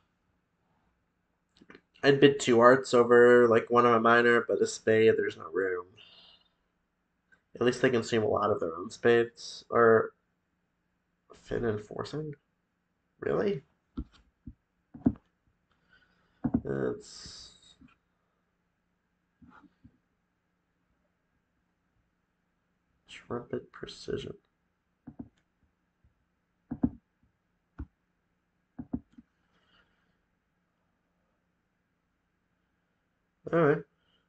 I'd bid 2 arts over like one of a minor, but a spade, there's no room. At least they consume a lot of their own spades. Or fin enforcing? Really? It's trumpet precision. All right.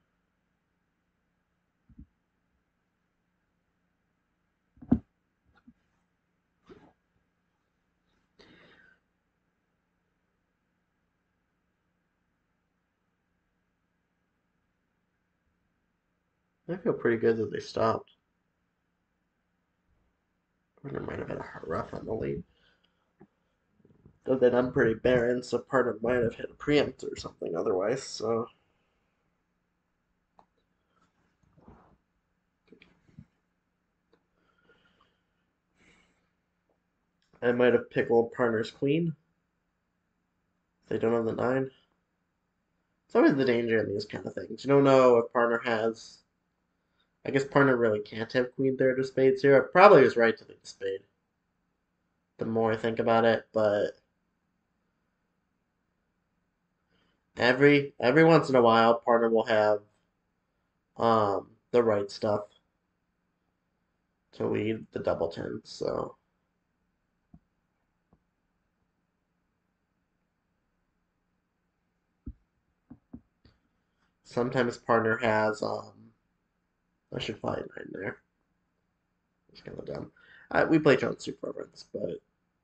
I feel pretty good that they stopped. Partner might have had a rough on the lead. Though then I'm pretty barren, so partner might have hit a preempt or something otherwise, so. I might have pickled partner's queen. If they don't have the 9. It's always the danger in these kind of things. You don't know if partner has. I guess partner really can't have queen third of spades here. I probably was right to think spade. the more I think about it, but every once in a while, partner will have the right stuff to lead the double ten. So sometimes partner has I should find nine there. It's kind of dumb. We play John Super Reference, but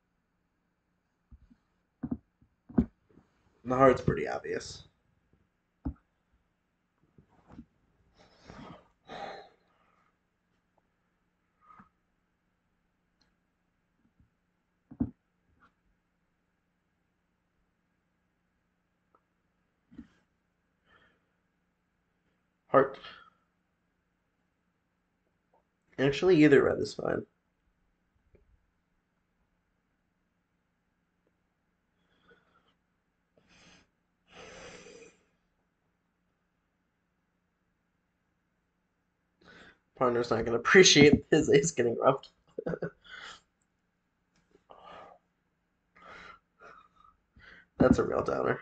the heart's pretty obvious. Heart. Actually, either red is fine. Partner's not gonna appreciate his ace getting rubbed. That's a real downer.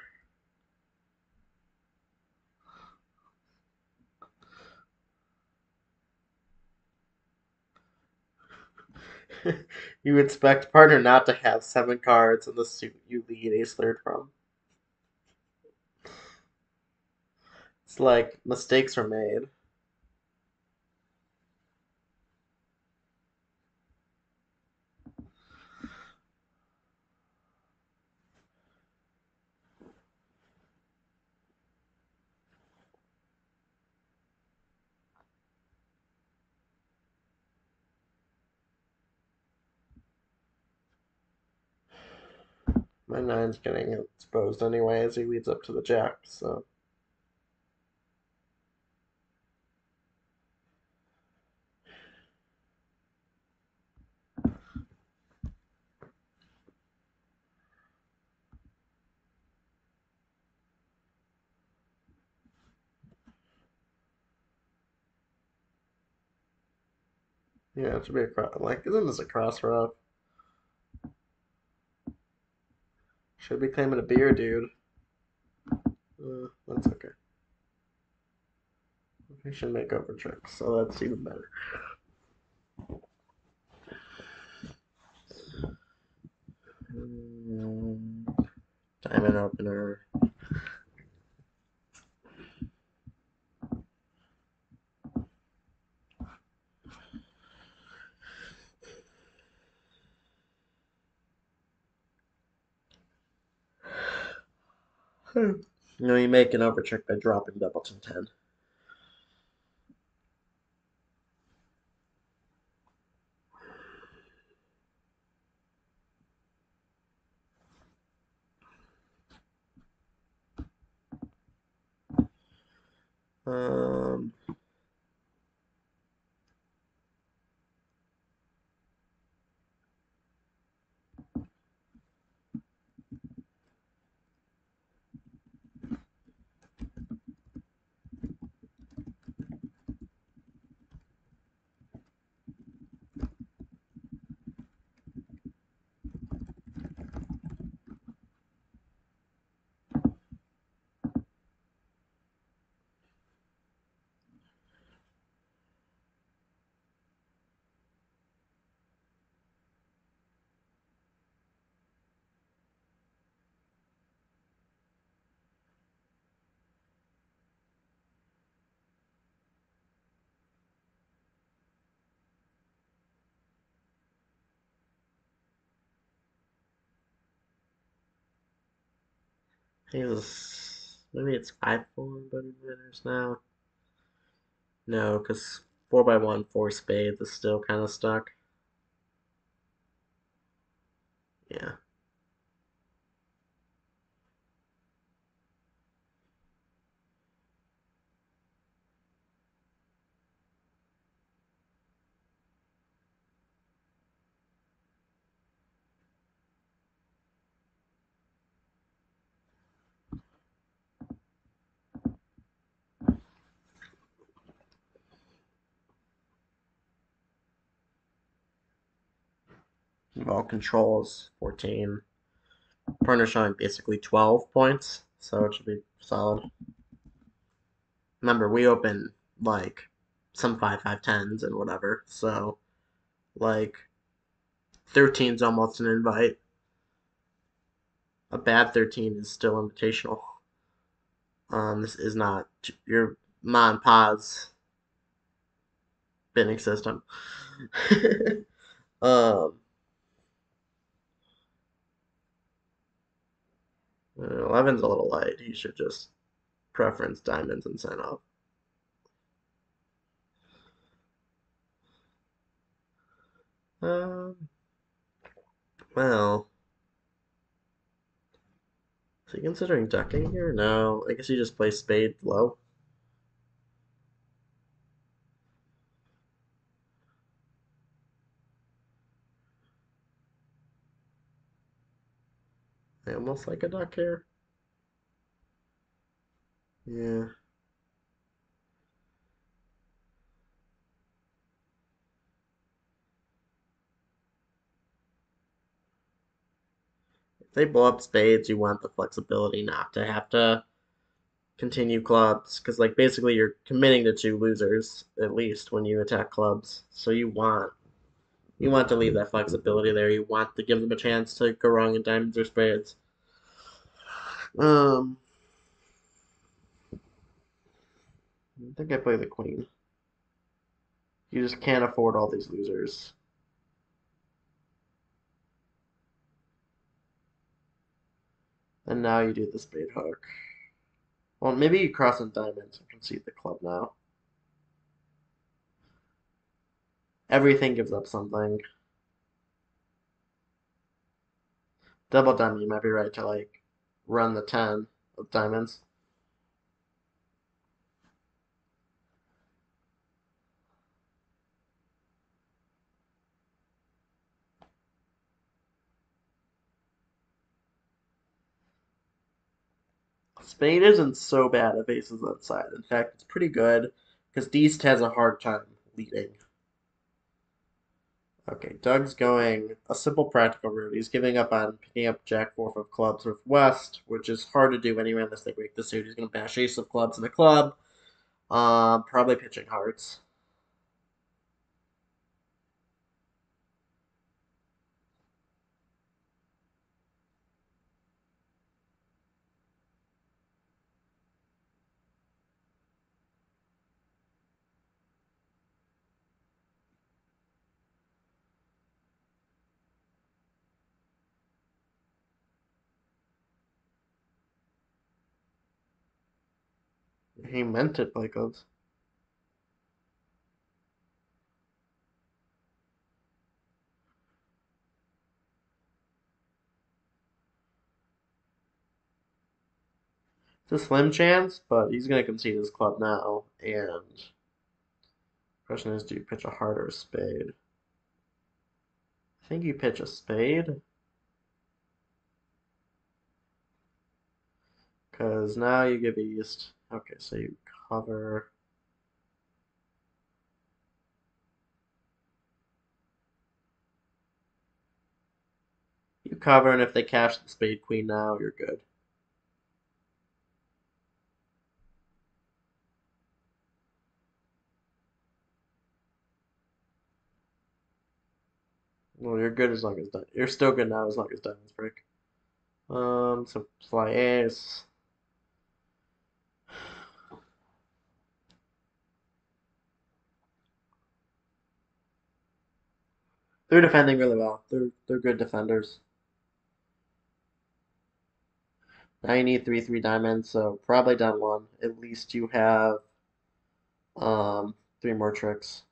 You expect partner not to have 7 cards in the suit you lead ace third from. It's like mistakes are made. My nine's getting exposed anyway as he leads up to the jack, so. Yeah, it should be a cross. Like, isn't this a cross rough? Should be claiming a beer, dude. That's okay. We should make over tricks, so that's even better. Diamond opener. You make an over trick by dropping doubleton 10. Um, he was maybe it's 5-4 better winners now. No, because 4x1 4 spades is still kind of stuck. Yeah. Well, controls 14. Partner showing basically 12 points, so it should be solid. Remember, we open like some 5-5-10s and whatever, so like 13's almost an invite. A bad 13 is still invitational. This is not your ma and pa's binning system. um, 11's a little light. He should just preference diamonds and sign off. Um, well, is he considering ducking here? No, I guess he just plays spade low. I almost like a duck here. Yeah. If they blow up spades, you want the flexibility not to have to continue clubs, because like basically you're committing to two losers at least when you attack clubs. So you want to leave that flexibility there. You want to give them a chance to go wrong in diamonds or spades. Um, I think I play the queen. You just can't afford all these losers. And now you do the spade hook. Well, maybe you cross in diamonds and concede the club now. Everything gives up something. Double diamond, you might be right to like run the 10 of diamonds. Spade isn't so bad if ace is outside. In fact, it's pretty good because Deist has a hard time leading. Okay, Doug's going a simple practical route. He's giving up on picking up Jack 4 of clubs with West, which is hard to do anyway unless they break the suit. He's going to bash ace of clubs in the club. Probably pitching hearts. He meant it, Lycos. It's a slim chance, but he's going to concede his club now. And the question is, do you pitch a heart or a spade? I think you pitch a spade. Because now you give East. Okay, so you cover. You cover, and if they cash the spade queen now, you're good. Well, you're good as long as you're still good now as long as diamonds break. So fly ace. They're defending really well. They're good defenders. Now you need 3-3 diamonds, so probably down one. At least you have three more tricks.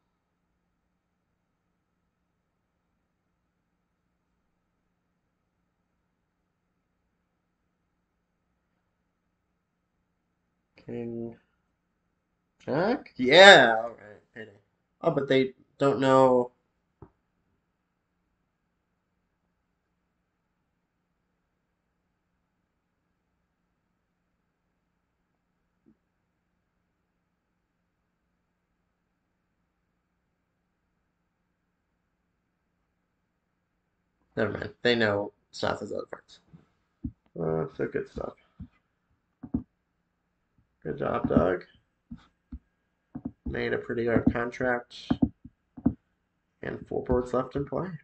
King, Jack? Yeah, alright, payday. Oh, but they don't know. Never mind. They know South is out of France. So good stuff. Good job, Doug. Made a pretty hard contract. And 4 boards left in play.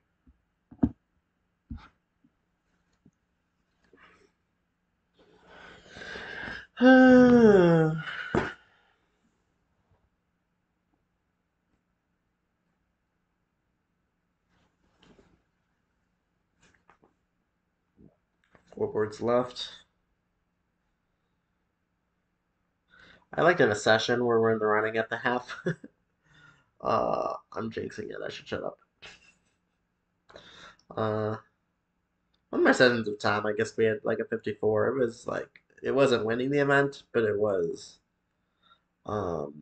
Four boards left. I like in a session where we're in the running at the half. I'm jinxing it. I should shut up. Uh, one of my sessions of time, I guess we had like a 54. It was like it wasn't winning the event, but um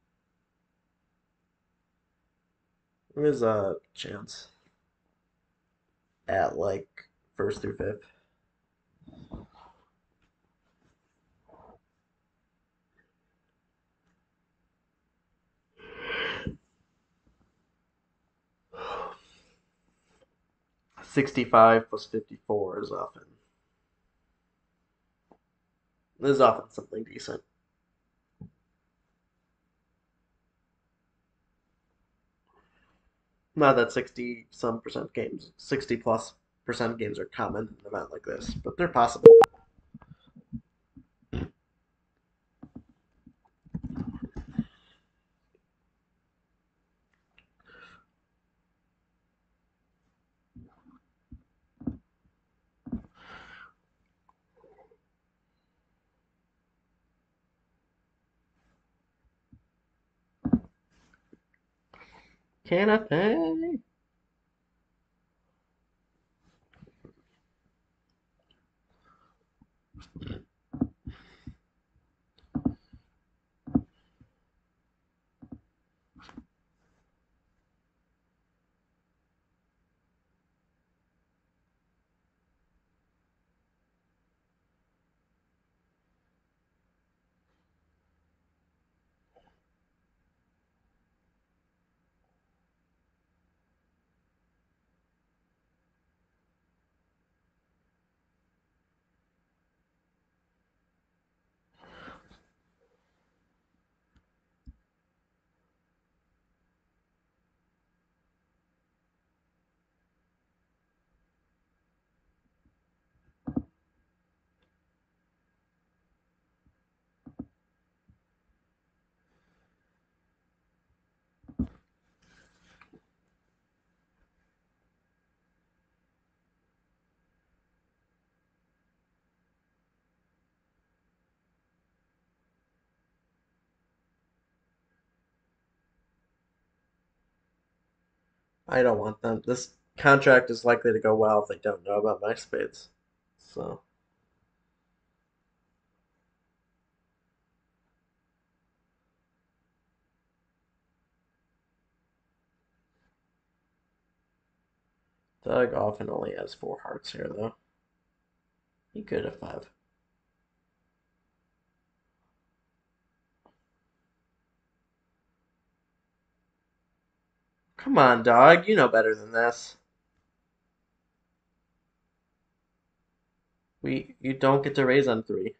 it was a chance at like first through fifth. 65 plus 54 is often something decent. Not that 60 some percent games, 60 plus percent games are common in an event like this, but they're possible. Can I pay? I don't want them. This contract is likely to go well if they don't know about my spades. So, Doug often only has 4 hearts here, though. He could have 5. Come on, dog. You know better than this. You don't get to raise on 3.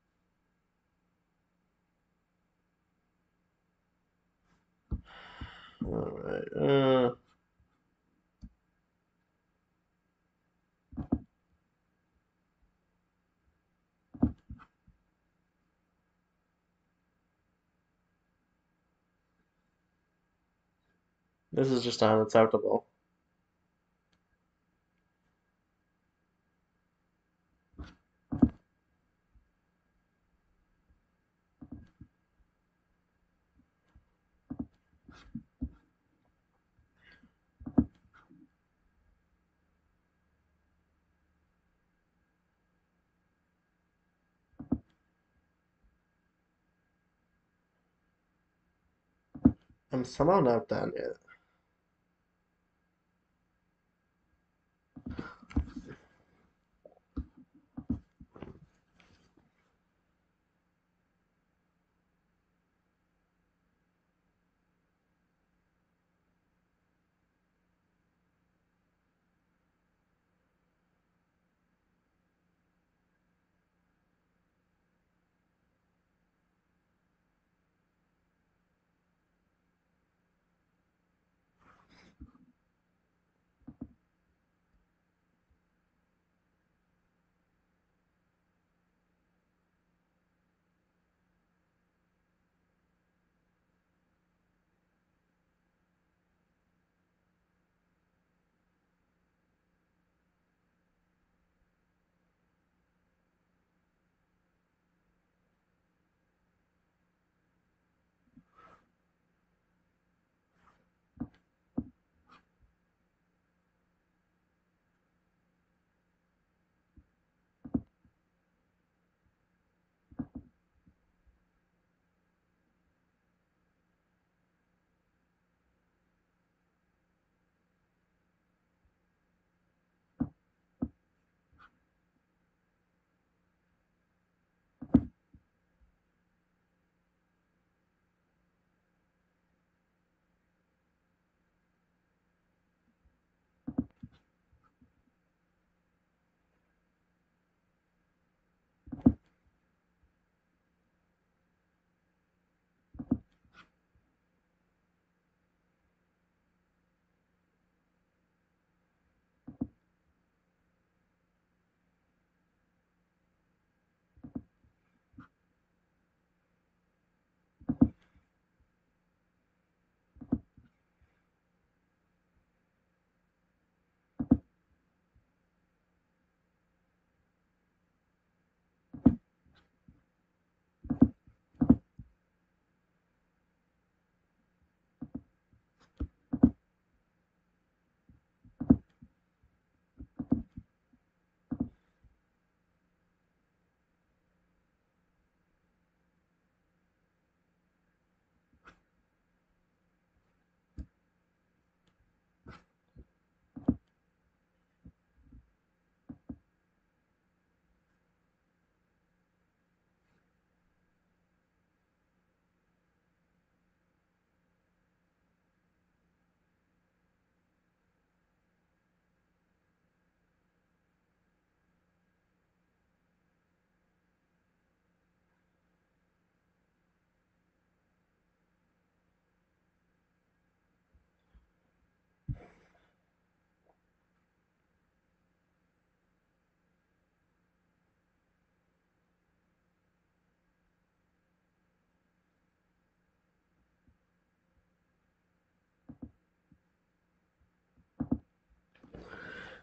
All right. This is just unacceptable. I'm somehow not done yet.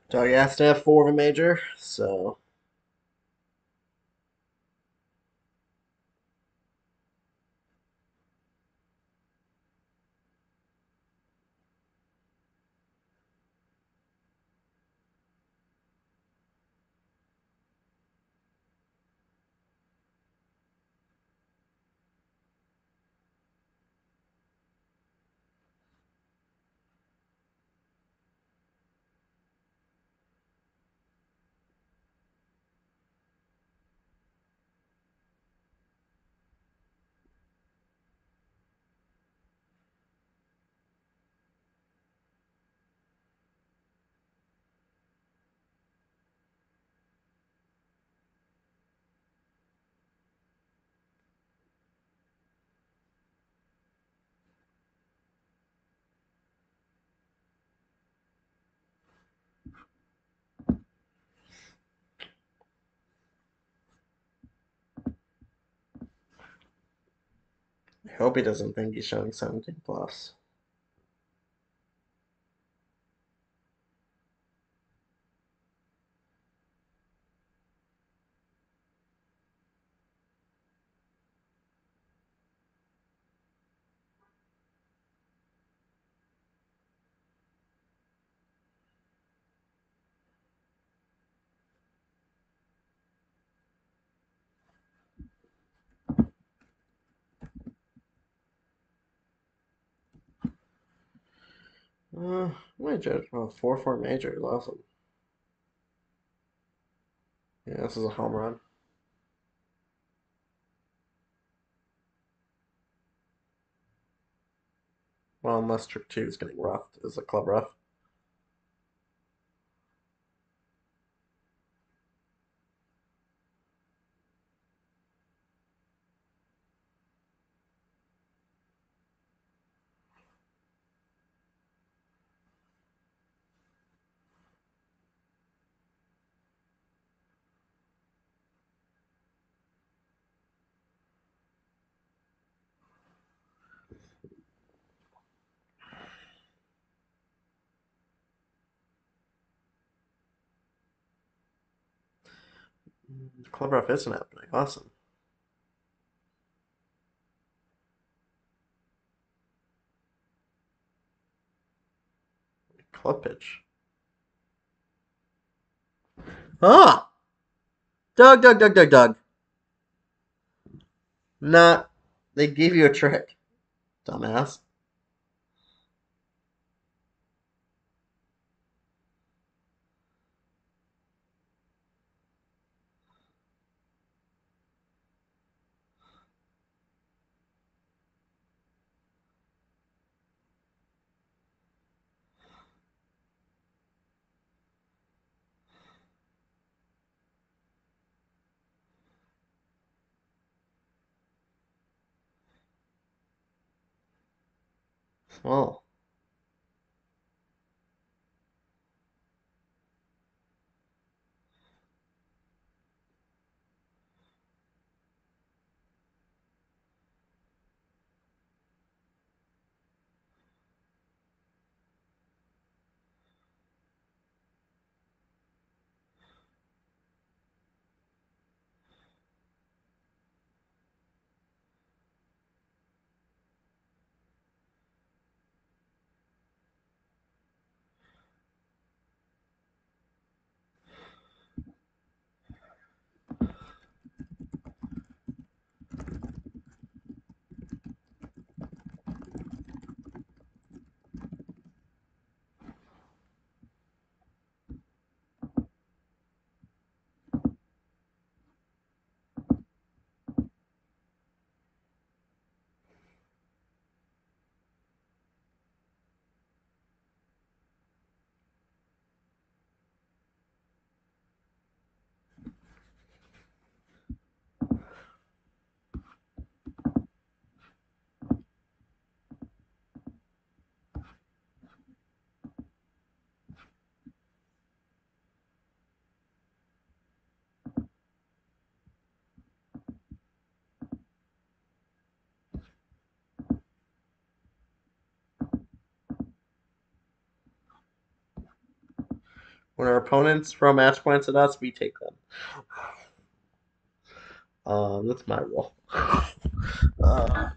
Doug has to have four of a major, so I hope he doesn't think he's showing 17 plus. Major. Oh, 4-4 major is awesome. Yeah, this is a home run. Well, unless trip 2 is getting roughed. Is the club rough? Club rough isn't happening. Awesome. Club pitch. Ah! Doug. Not. They gave you a trick, dumbass. Well, When our opponents throw match points at us, we take them. That's my rule. Uh,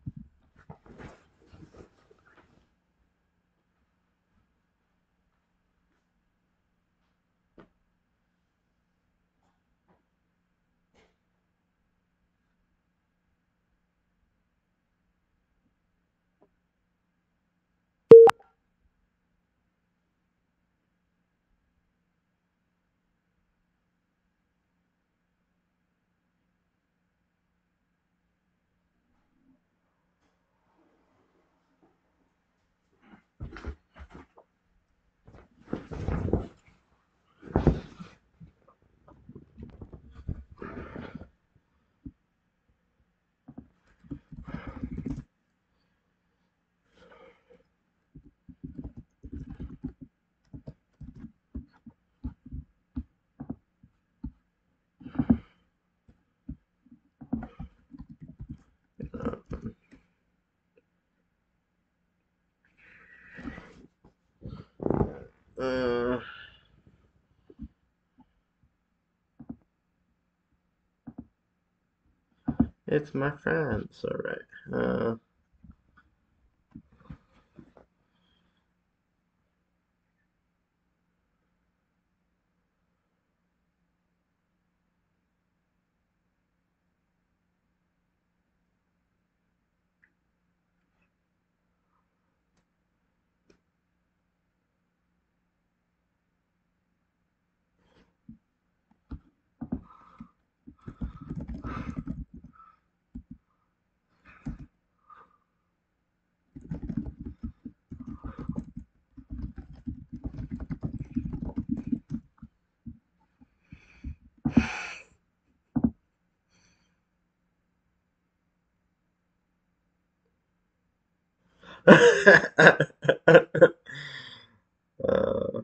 uh, it's my friends, all right. uh,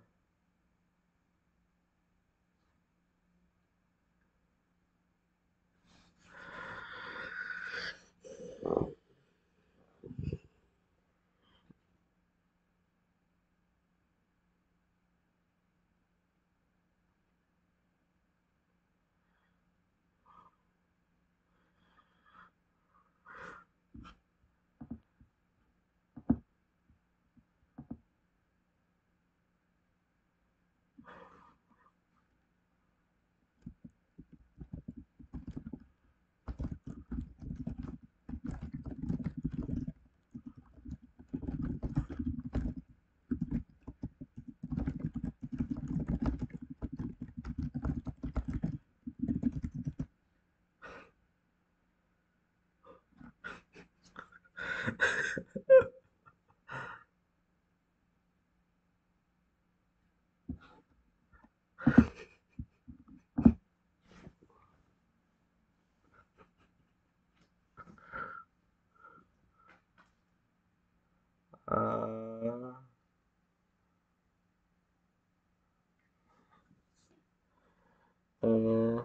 uh, uh,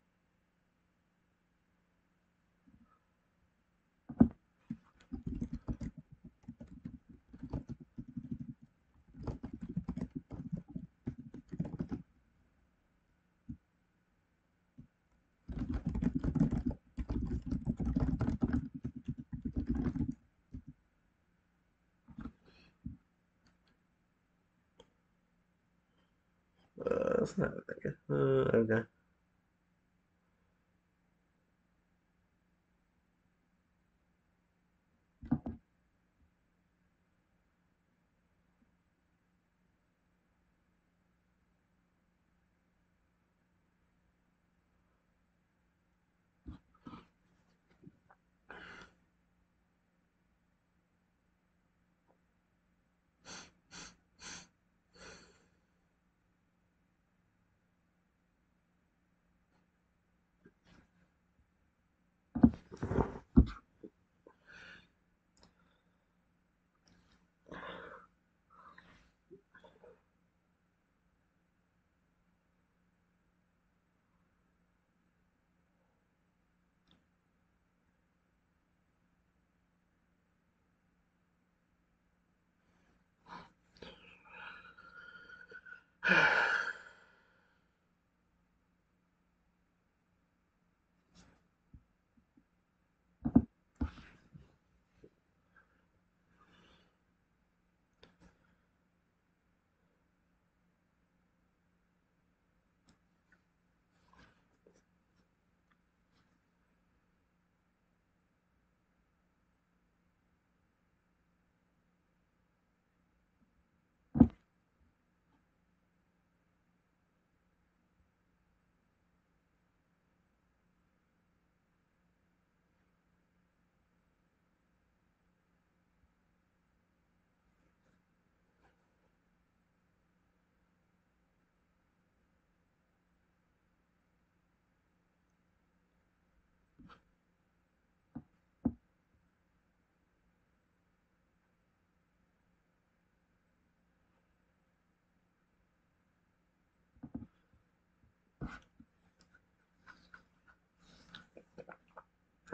that's not a thing. Okay.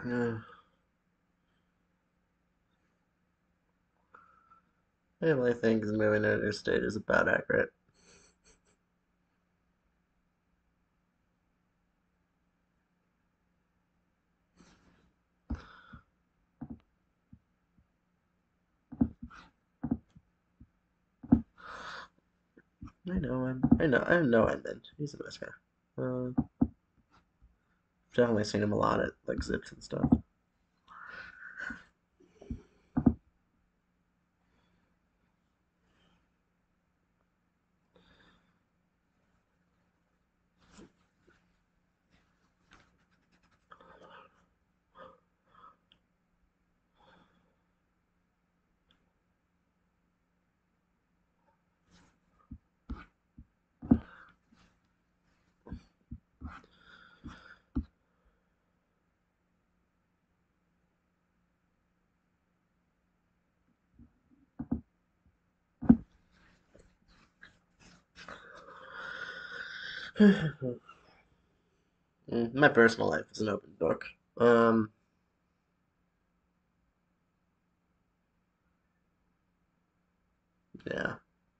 Yeah. Family thinks moving to a new state is about accurate. I know Edmund. He's the best guy. Definitely seen him a lot at like Zips and stuff. My personal life is an open book. Um, yeah.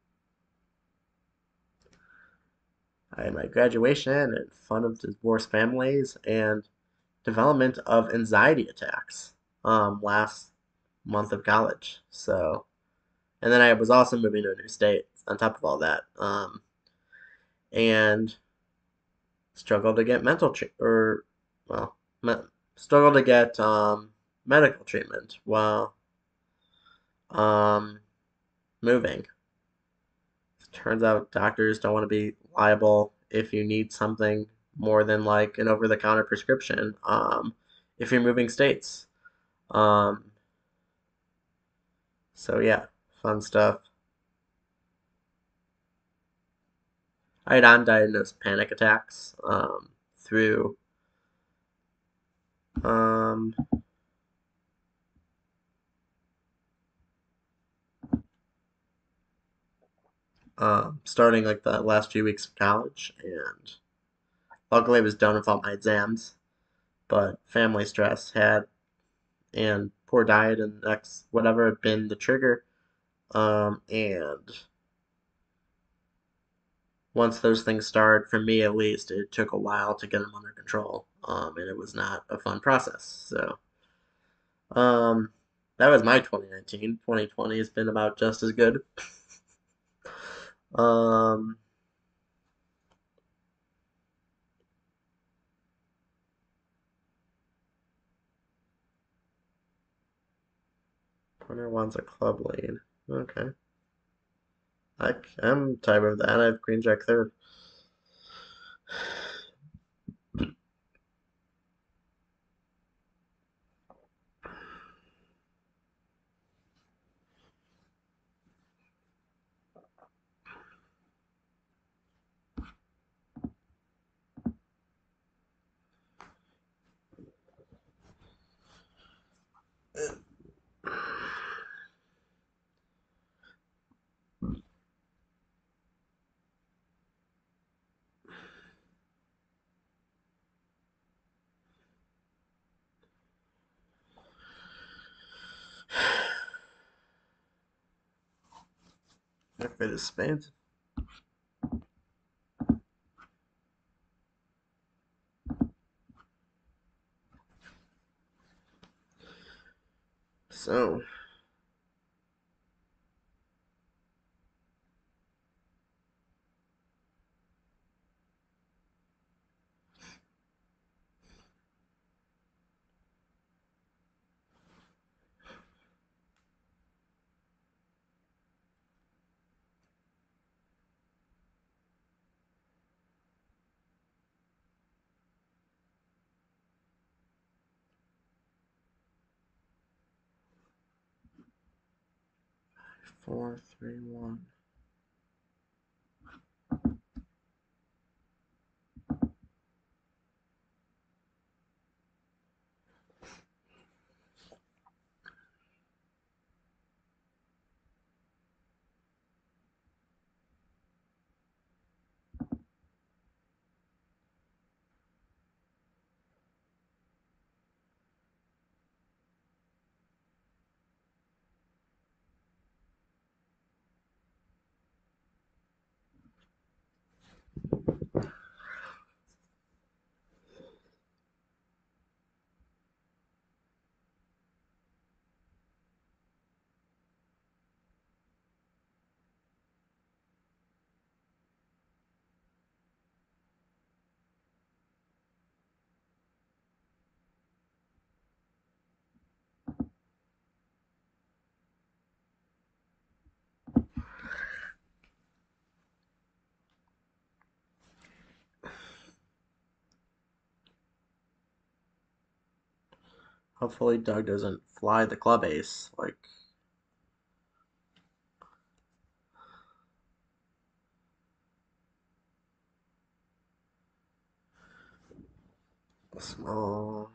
I had my graduation and fun of divorced families and development of anxiety attacks last month of college. So, and then I was also moving to a new state on top of all that. And struggled to get well, me struggled to get medical treatment while um moving. Turns out doctors don't want to be liable if you need something more than like an over-the-counter prescription. If you're moving states. Um, so yeah, fun stuff. I had undiagnosed panic attacks through um, starting like the last few weeks of college, and luckily I was done with all my exams. But family stress had and poor diet and X whatever had been the trigger. And once those things started, for me at least, it took a while to get them under control. And it was not a fun process. So, um, that was my 2019. 2020 has been about just as good. Um, Partner wants a club lead. Okay. I'm tied with that. I have Queen Jack third. Afraid of spades. So, 4-3-1. Hopefully Doug doesn't fly the club ace. Like, small.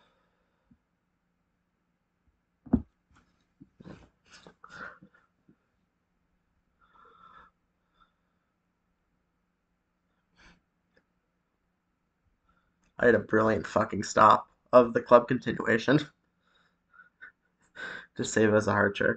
I had a brilliant fucking stop of the club continuation to save us a hard trick.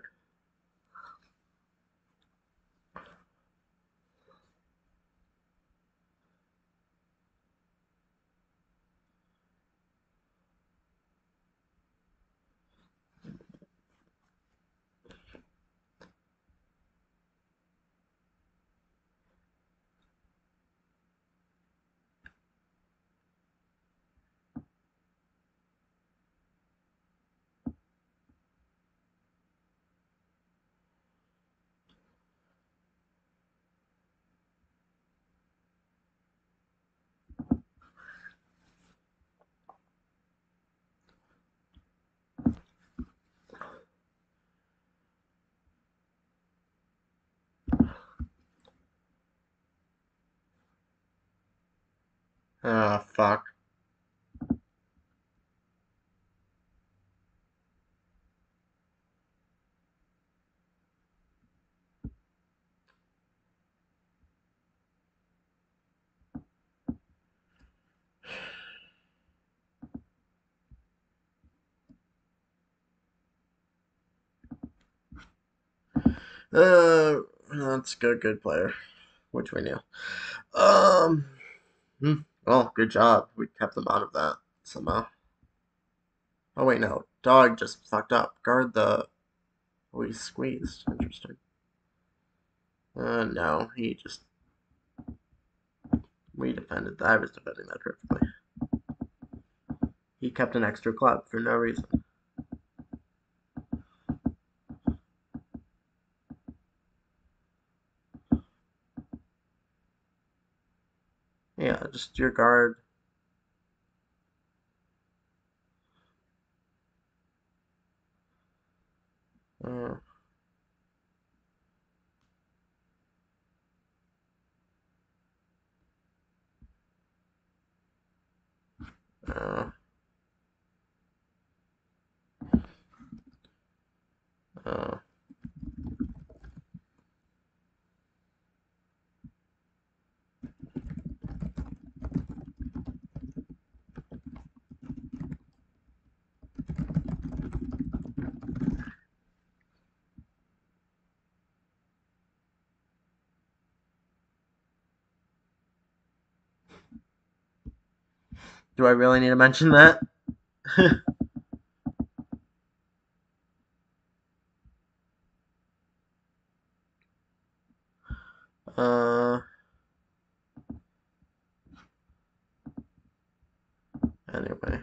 Oh, fuck. That's a good player, which we knew. Um, well, good job. We kept them out of that somehow. Oh, wait, no. Dog just fucked up. Guard the. We squeezed. Interesting. No, he just. We defended that. I was defending that perfectly. He kept an extra club for no reason. Yeah, just your guard. Uh, uh, uh. Do I really need to mention that? uh. Anyway.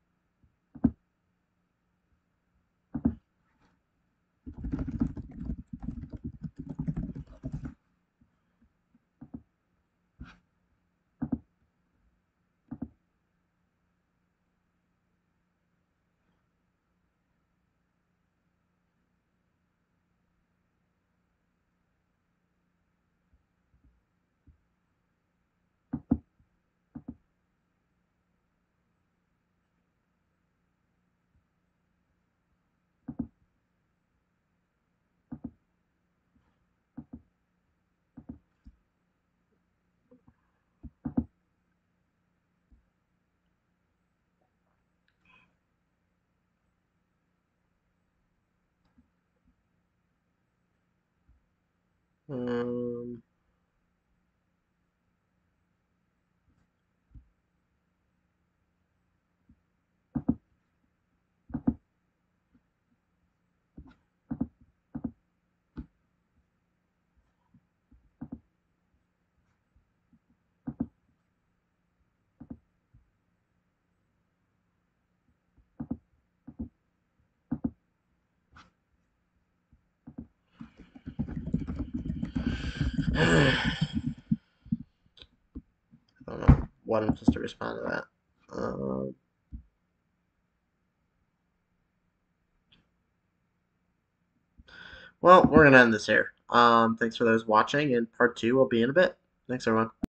Um. I don't know what I'm supposed to respond to that. Well, we're gonna end this here. Thanks for those watching, and part 2 will be in a bit. Thanks, everyone.